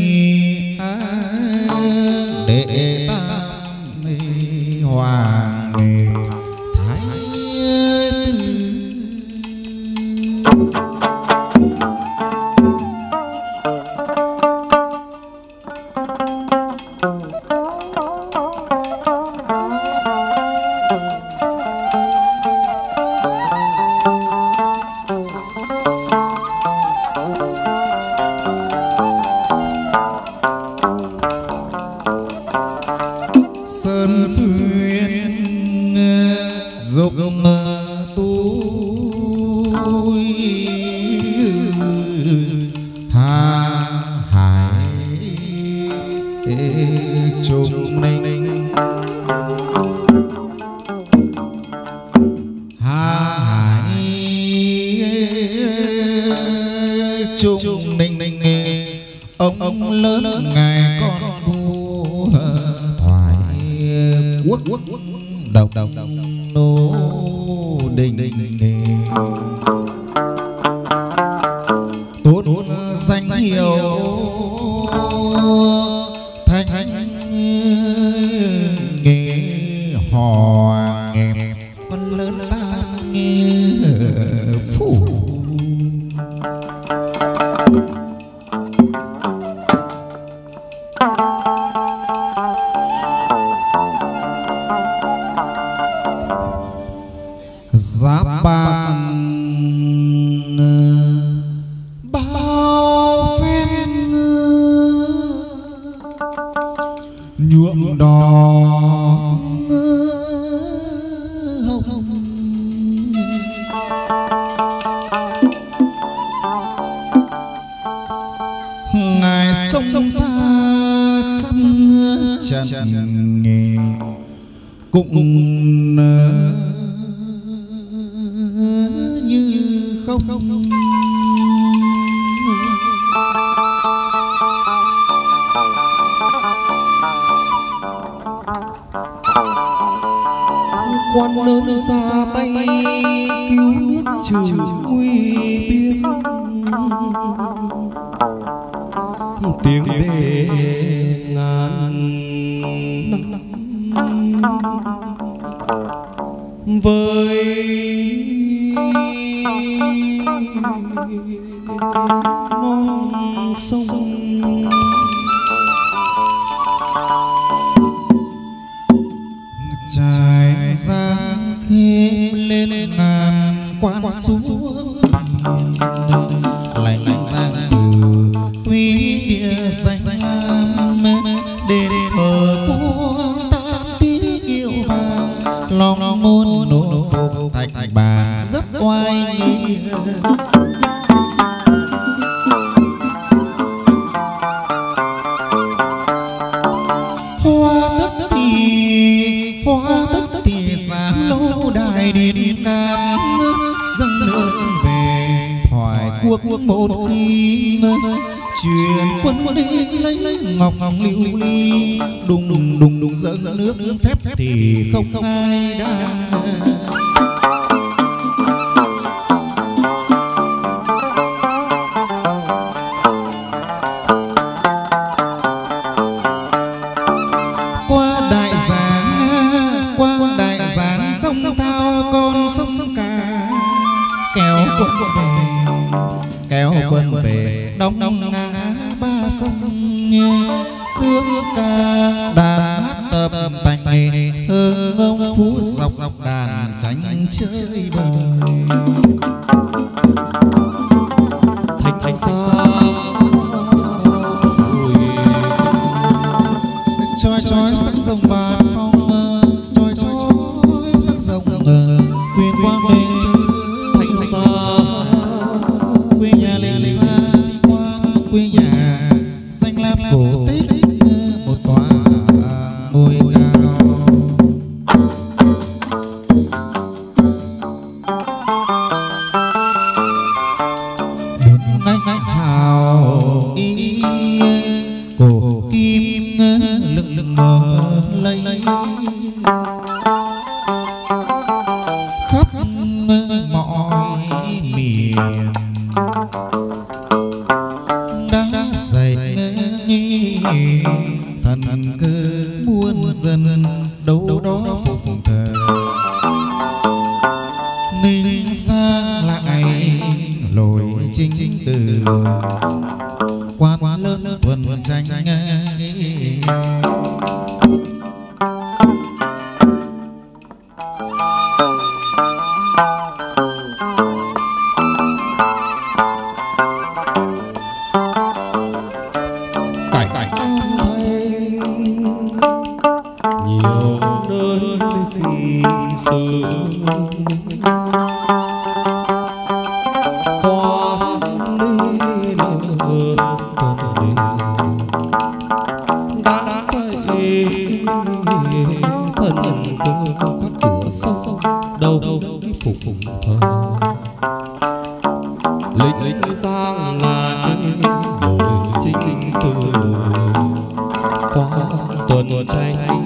đệ tam hoàng thái tử sơn xuyên dục tu hà hải trung ninh hà hải trung ninh ông lớn ngài con vua quốc độc nô đình tốt danh hiệu thanh nghề hò nghề con lớn tam nghề phủ giáp bang bao phép nhuộm đỏ như không. Quan lớn ra tay cứu nước trừ nguy biên, tiếng đề ngàn năm với non sông. Trải ra khép lên ngàn quan xuống, lạnh giang từ tuy địa danh lam, đền thờ của tam tí kiệu vàng, lòng môn nổ phục thạch bàn rất oai nghi. Hoa tất thì sáng lâu đài điện cát, dâng nước về thoại cuộc một khi, truyền quân đi lấy ngọc lưu ly, đùng đùng dâng nước phép thì không ai đang. Sông thao con sông cả, kéo quân về đông ngã ba sông, sướng ca đàn hát tập tành thơ ngông phú dọc đàn tránh chơi bời. Thành xa chói sắc sông bàn phong, quyền quan đệ tử thành xa, quê nhà lên xa chi quan, quê nhà danh lam cổ tích một tòa ngôi cao. Đường anh hào ý cổ kim lưng mờ lây, khắp mọi miền đã dậy nghi thần cơ muôn dân đâu đó phục thờ. Ninh Giang lại lội chính từ quan lớn tuần tranh nhiều nơi lịch sử, quan đi lỡ đã dậy thần cơ các cửa sông đâu phục thờ. Lịch Giang lại nổi chính từ qua tuần tranh.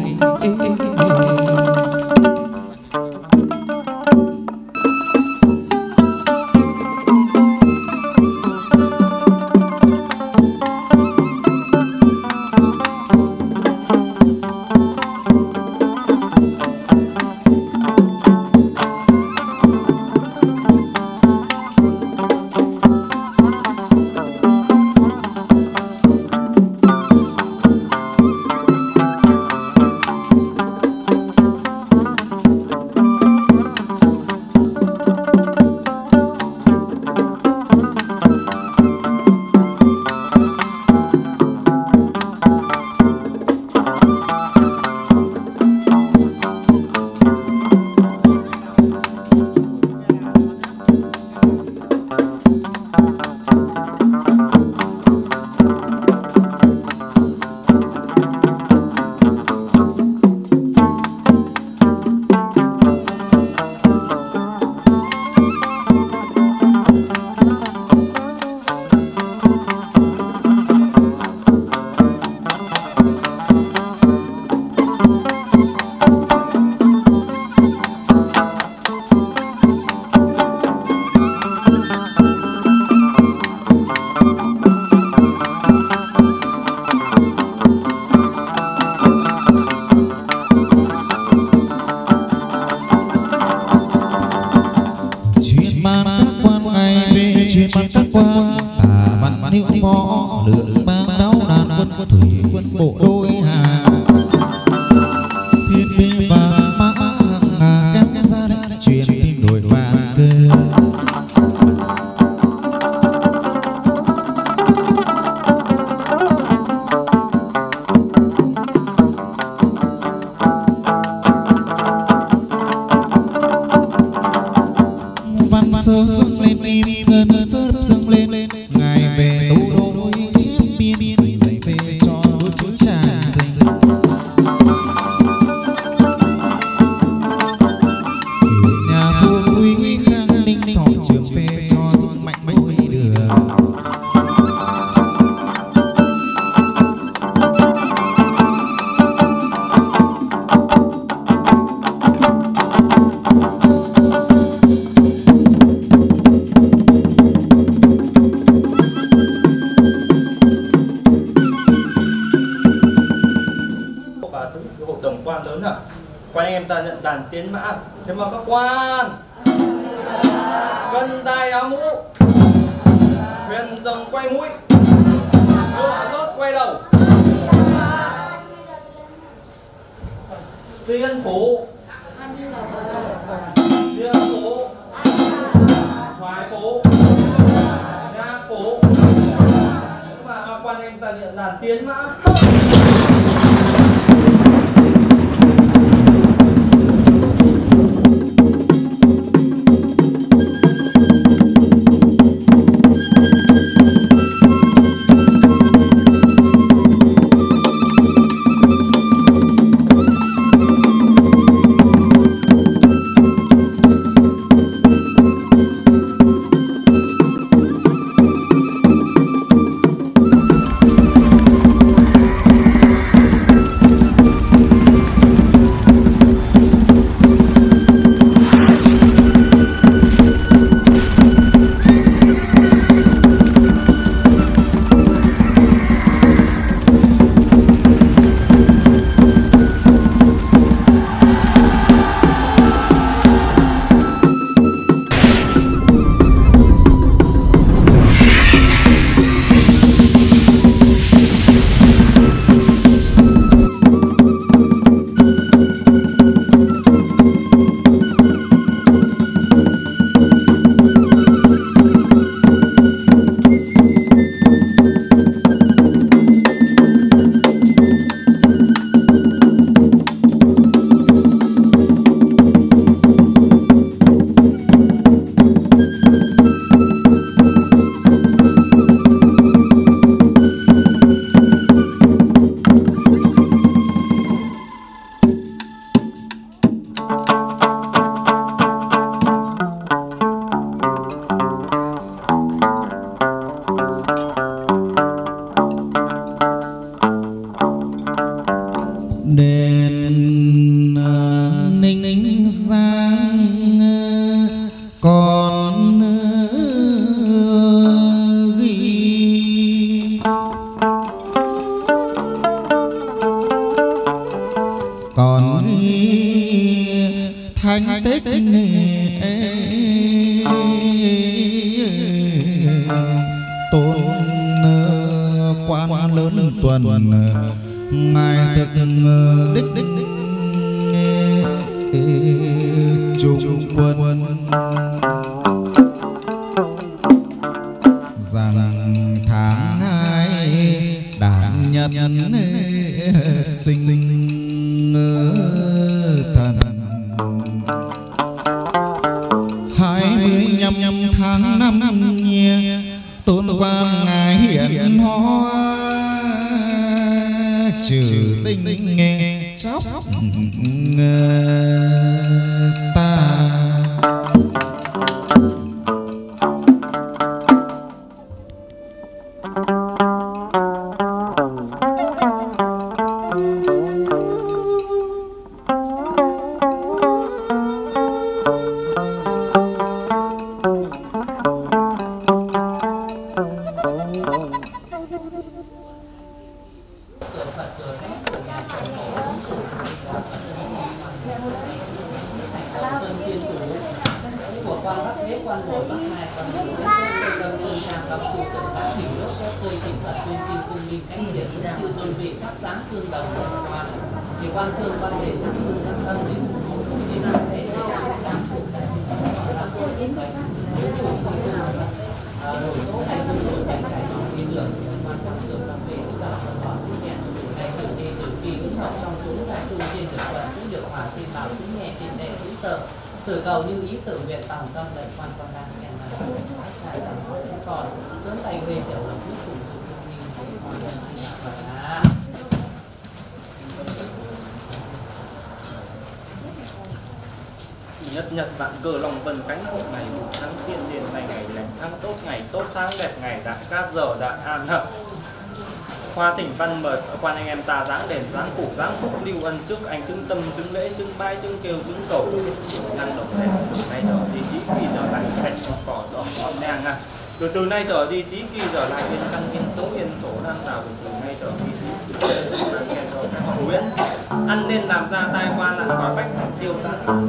của thủy quân bộ đôi hà thiên binh vạn mã ngà kéo ra đấy truyền tin đổi vạn cơ. Văn sơ dâng lên im ngân sơ dâng lên ngày về tố đôi chiếc biên dày dày về cho đôi chữ tràn dình cử nhà vua quý khang ninh thọ trường về cho dung mạnh đôi đường. Hội đồng quan lớn à? Quan anh em ta nhận đàn tiến mã. Thế mà các quan cân đai áo mũ, huyền rồng quay mũi, lụa lót quay đầu, tiên phố, tiên phố, thoái phố, nha phố. Mà quan anh em ta nhận đàn tiến mã. quan Bắc Thế, quan Bồi Bắc Hải, quan Bồi Đông Đông Phương Tràng, Đông Chu Tượng Bát Thỉnh Đốt Sốt Tươi Thỉnh Phật Tuyên Kim Cung Minh Cánh Điện Dưỡng Chiêu Tôn Vị Chắc Dáng Thương Đầu Quan thì quan thương quan để giác thương giác tâm để đi làm để làm chủ tại làm chủ thì đổi số hay không đổi thành cái nhỏ đi lượng quan trọng lượng làm về chúng ta còn chữ nhẹ từ ngày từ đi từ kỳ ứng học trong chúng giải trung trên được vận chữ được hỏa trên bảo chữ nhẹ trên đệ chữ sợ sự cầu như ý sự nguyện tòng tâm lệnh quan quan đang kèm là còn sớm tay về trở lại trước cùng dụng mình còn là nhất nhật vạn cờ lòng vần cánh hộ ngày một tháng tiên điền này ngày lành tháng tốt tháng đẹp ngày đại cát giờ đại an hợp Hoa Thỉnh Văn mời quan anh em ta dáng đèn dáng củ dáng phúc lưu ân trước anh chứng tâm chứng lễ chứng bái chứng kêu chứng cầu năng đồng đèn từ nay trở đi chí kỳ giờ lại sạch cỏ đỏ ngọn nang à từ nay trở đi chí kỳ giờ lại trên căn yên số đang nào từ nay trở đi cho các họ huyễn ăn nên làm ra tai qua nạn khỏi bách tiêu tán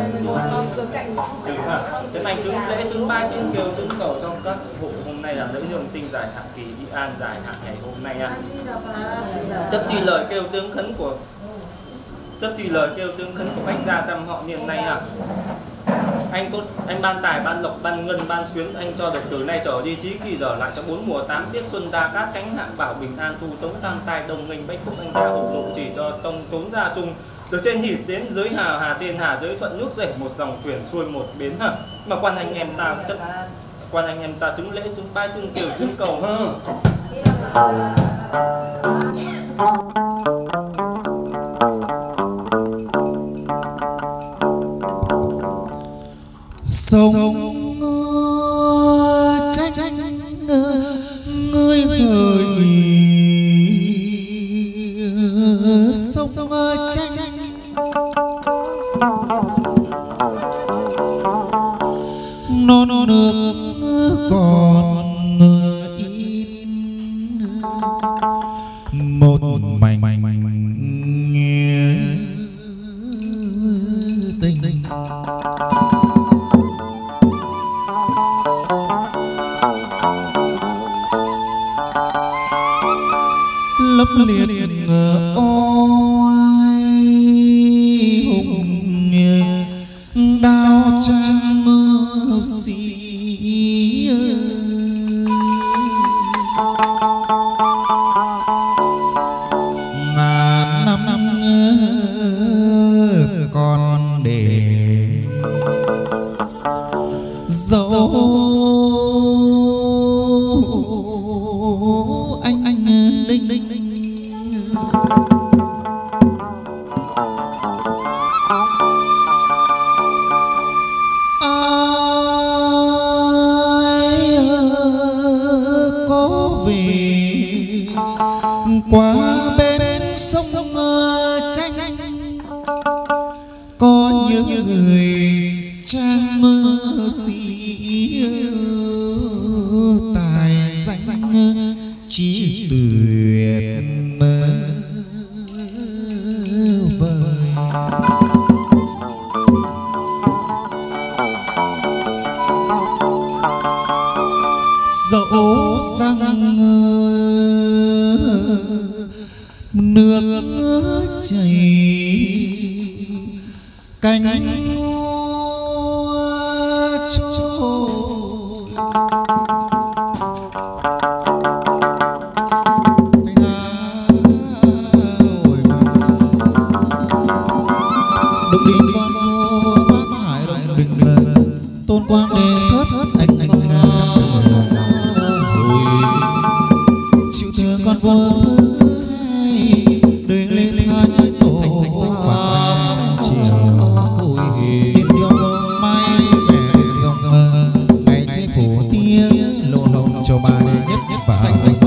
chứng anh chứng lễ chứng bái chứng kêu chứng cầu trong các vụ hôm nay là nữ nhung tinh giải hạn kỳ y an giải hạn ngày hôm nay à chấp trì lời kêu tướng khấn của bách gia trăm họ niềm nay à anh ban tài ban lộc ban ngân ban xuyến anh cho được từ nay trở đi chí kỳ giờ lại cho 4 mùa 8 tiết xuân đa cát cánh hạng bảo bình an thu tống tam tài đồng nghênh bách phúc anh ta hộ độ chỉ cho tông trốn ra chung từ trên hỉ đến dưới hà trên hà dưới thuận nước rể một dòng thuyền xuôi một bến hả mà quan anh em ta chứng lễ chứng bái chứng kiều chứng cầu hơn sông trách người hỡi sông trách non nước còn ít một mảnh nghĩa tình lấp liệt ôi hùng đao trang mơ xì ngàn năm còn để dấu anh đinh ai có về qua bên sông tranh có những người trang mơ xí tài danh trí tuyệt vời dẫu rằng nước chảy cánh ngô trôi đục đình con ngô bát hải đồng đừng lần tôn quang đế thất anh chịu thừa con vô đời lên hai tổ quạt chiều đêm dòng mai vẻ dòng mơ ngày chế phủ tiếng lộ hồng cho bà nhất vào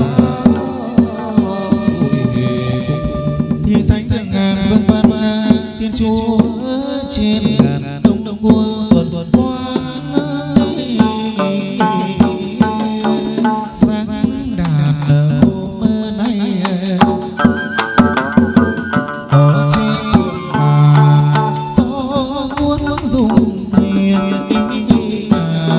thiên thánh thượng ngàn dân văn tiên chúa trên ngàn đông vua tuần quang sáng đàn hôm nay ở trên thượng ngàn gió buốt rung thuyền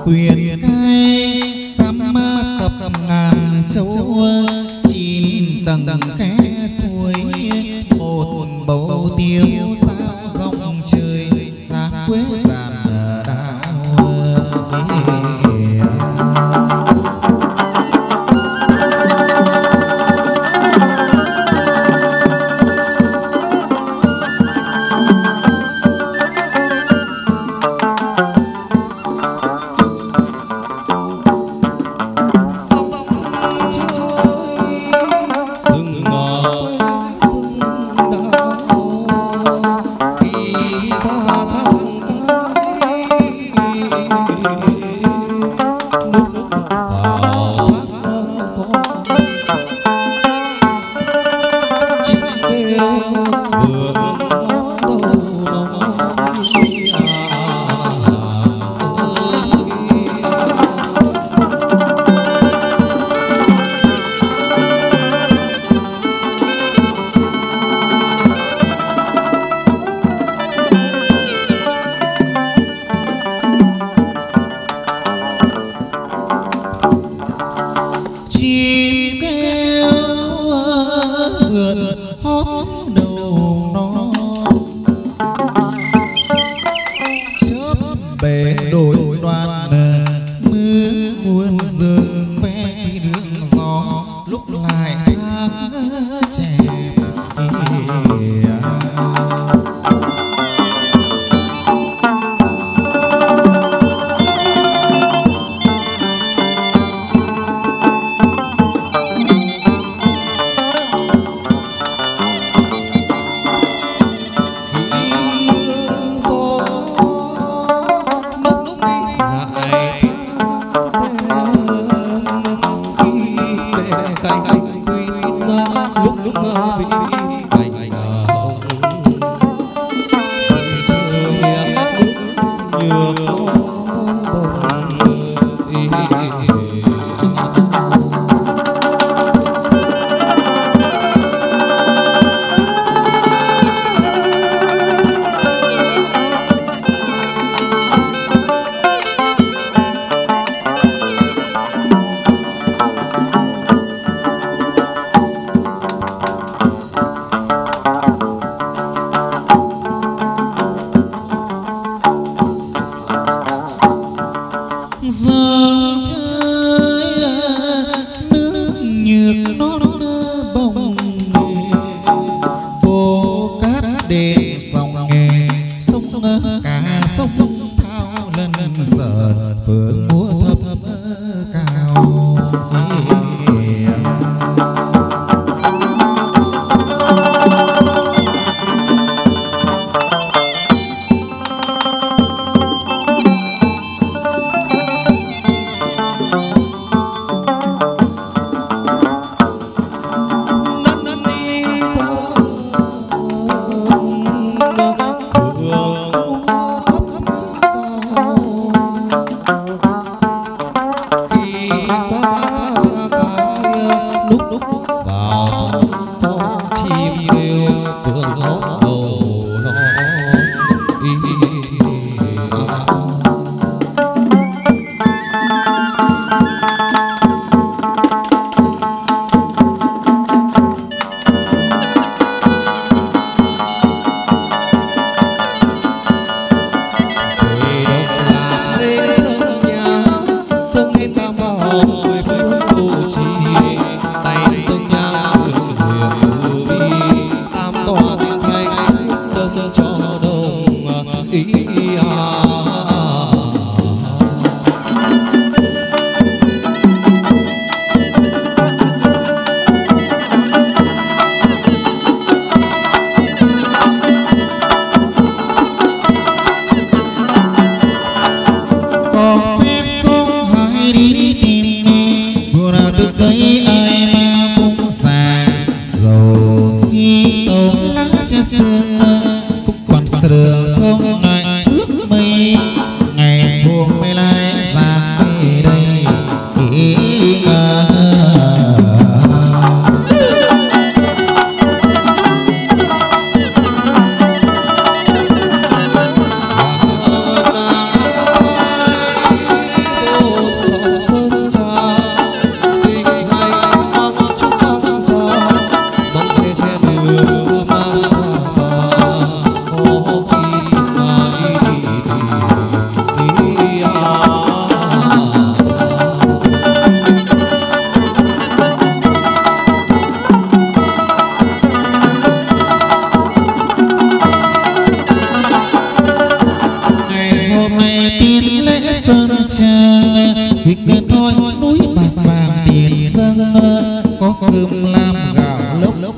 quyền cai sắm sập ngàn châu, 9 tầng khe suối, một bầu tiêu sao dòng trời, giá quế giàn đào. trang hình thôi núi bạc vàng tiền dâng có cơm lam gạo lốc lốc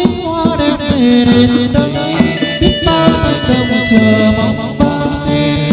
chờ mong ban đêm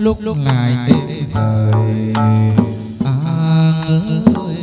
lúc lại đêm rời ơi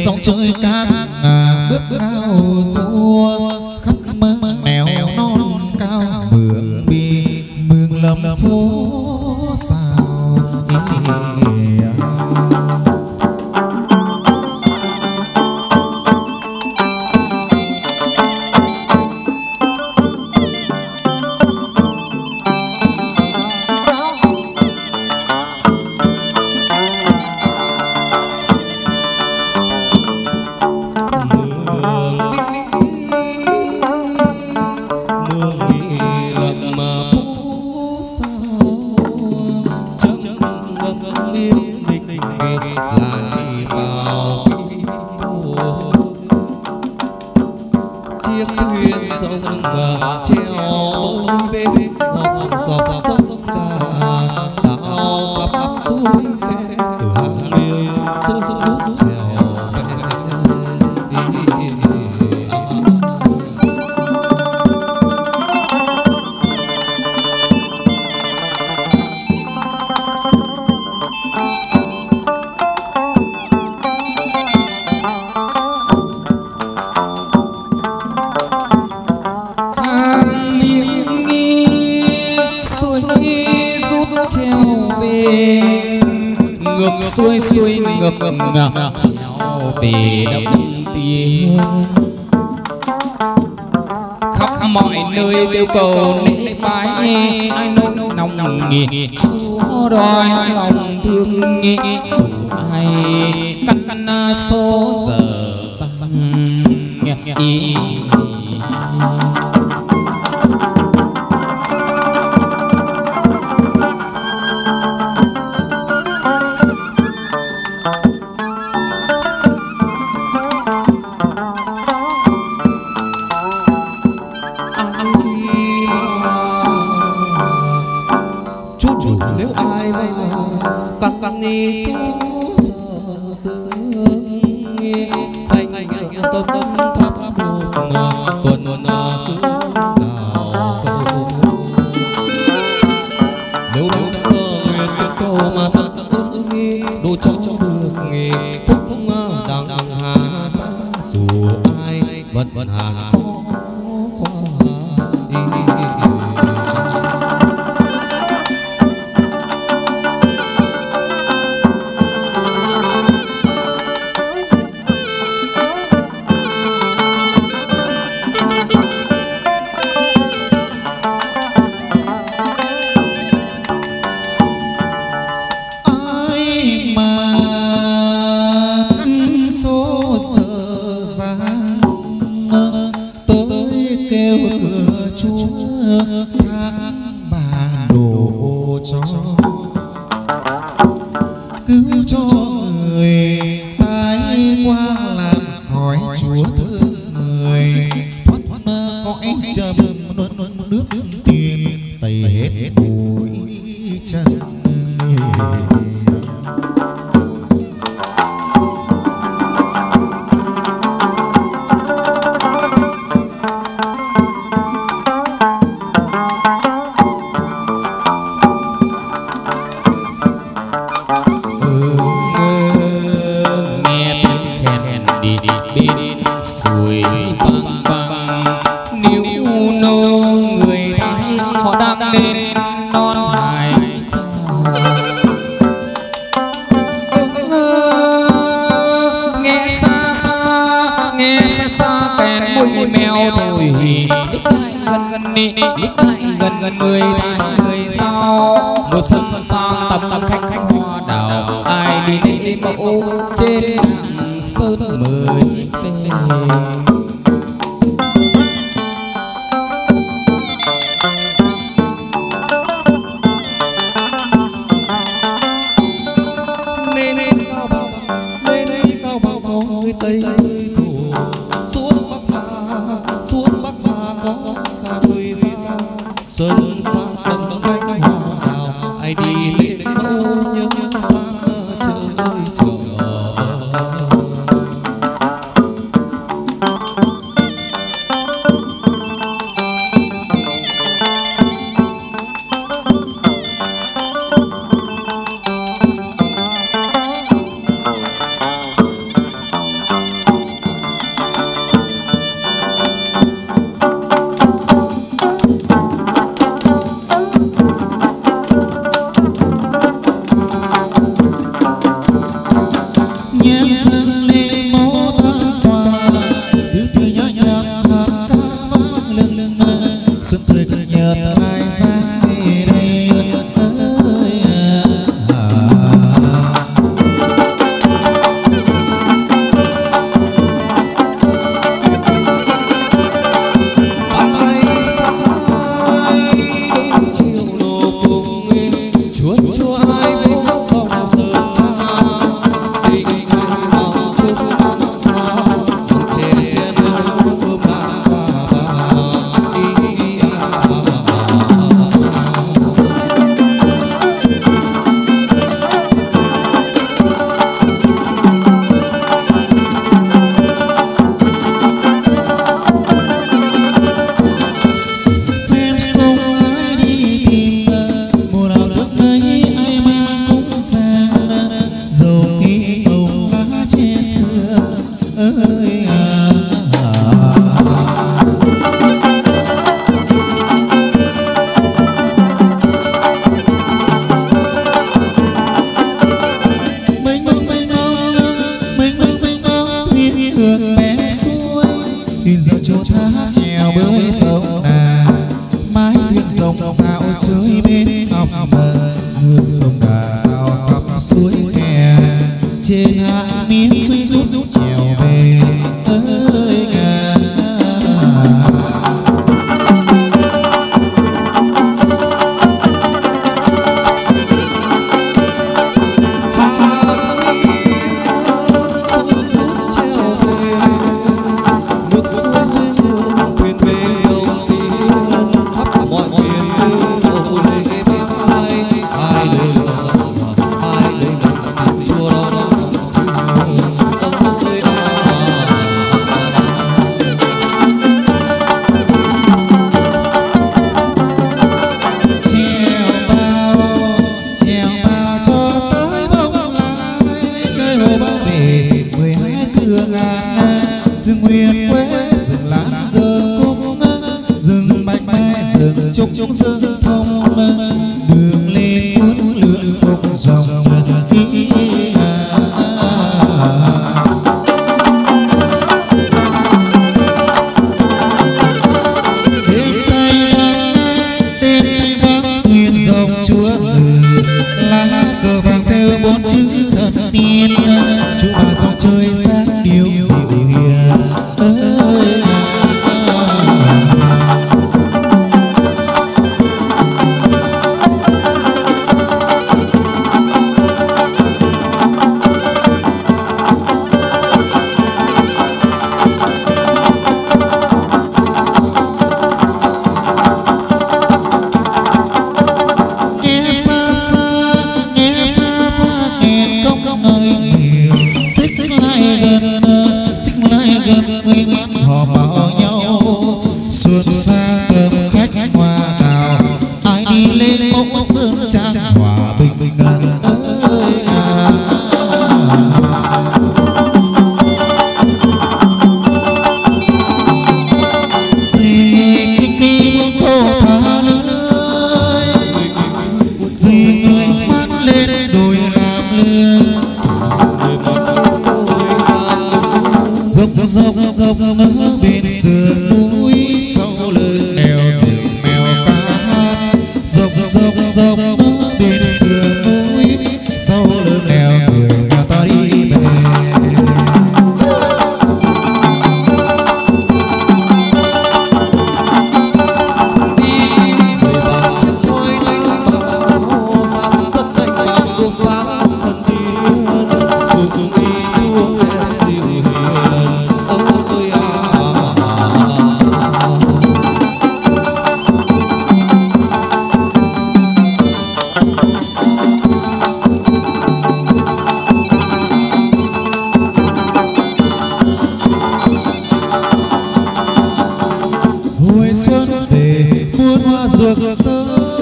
dòng chơi các bước nào rua khắp mơ nẻo non cao mường bi mường lâm phố sao trèo về đâm tiên khắp mọi nơi kêu cầu lễ bái ai nỗi lòng nghỉ chúa đòi lòng thương nghĩ dù ai căn số giờ sang ý chơi bên ngọc ngược sông Đà giao khắp suối hè trên hạng miếng suy rút trèo về ơi ngà. Chúng dương thông đường lên cuốn lượn phục dòng kỹ đêm tay vắng nguyên dòng chúa ngự lá cờ vàng theo bốn chữ thần tiên chú bà dòng chơi sáng điệu dịu hiền ơi. Dốc bên sườn núi sau lưng đèo đường mèo ca hát dốc bên sườn núi sau lưng đèo đường mèo ta đi về. Hồi xuân về muôn hoa rực rỡ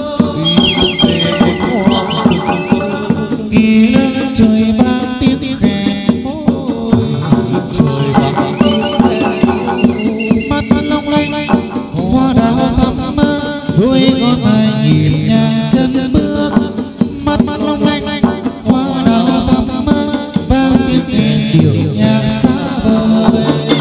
kỳ lân trời vang tiếng khen môi mắt long lanh hoa đào thắm mơ đôi con tai nhìn nhàng chân bước mắt long lanh hoa đào thắm mơ vang tiếng khen điệu nhạc xa vời.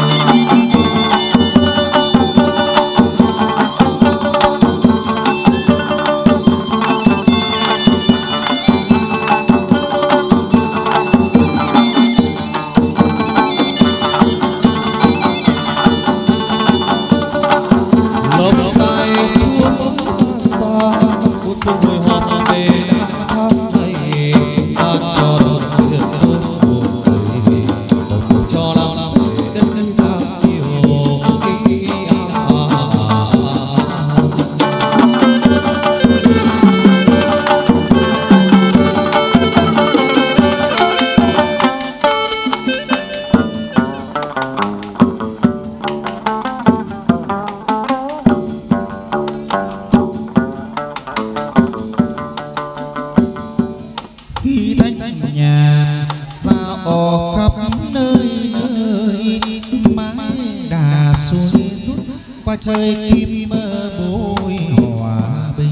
Trời kim mơ bối hòa bình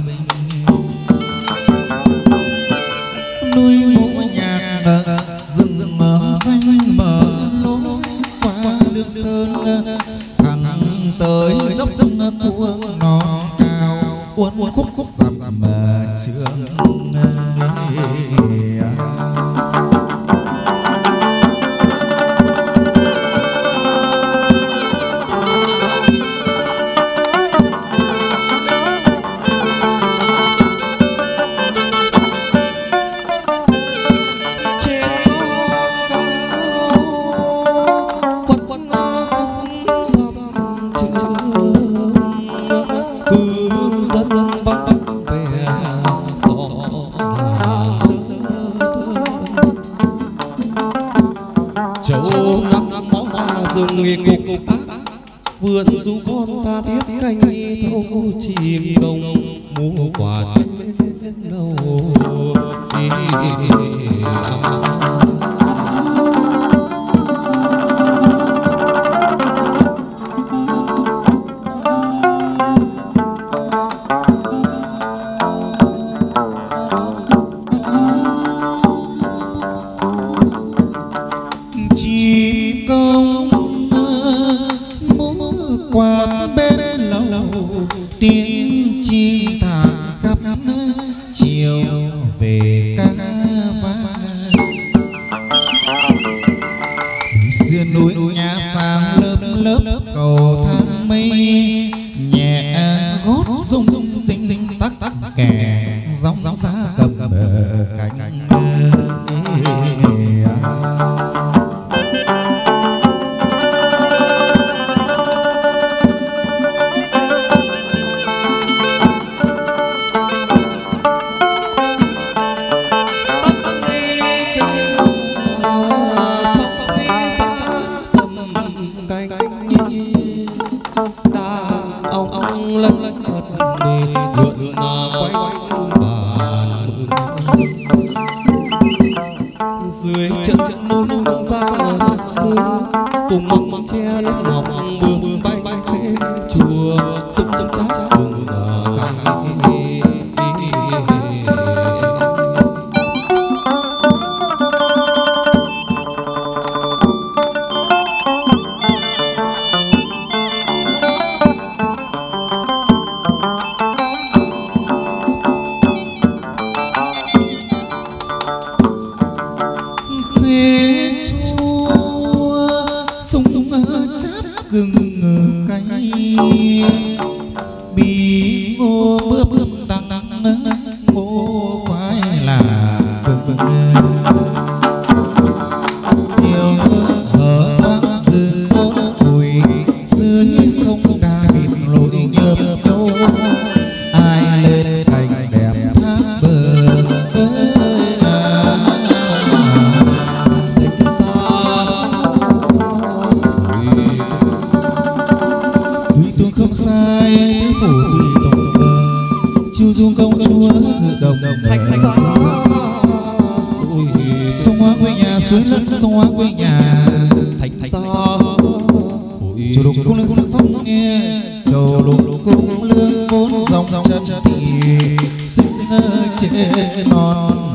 núi ngũ nhạc rừng mờ xanh bờ lối qua đường sơn thẳng tới dốc cuông non cao uốn khúc sập mờ trường vườn du con ta thiết canh thâu chim công múa quạt nâu chim công quạt bên lầu tiếng chim thả khắp chiều về ca vang sườn núi nhà sàn lớp lớp cầu thang mây nhẹ gót rung rinh rinh tắc tắc kẻ gióng giá cầm cánh dưới chân núi ra nước cùng mong che lớp mỏng bướm bay khê chùa sung sung chát cùng gừng cay bí ngô bướm đằng ngô khoai là gừng nhiều ở băng rừng ngô bụi dưới sông đà vịt lội nhơm nhô ai lên thành đẹp thác bờ sai tứ phủ thủy tổng chu dung công chúa đồng thành sông hoa quê nhà suối lớn sông hoa quê nhà thành chủ lục cung lương sắc phong nghe chầu lục cung lương vốn dòng chân thì sinh trên non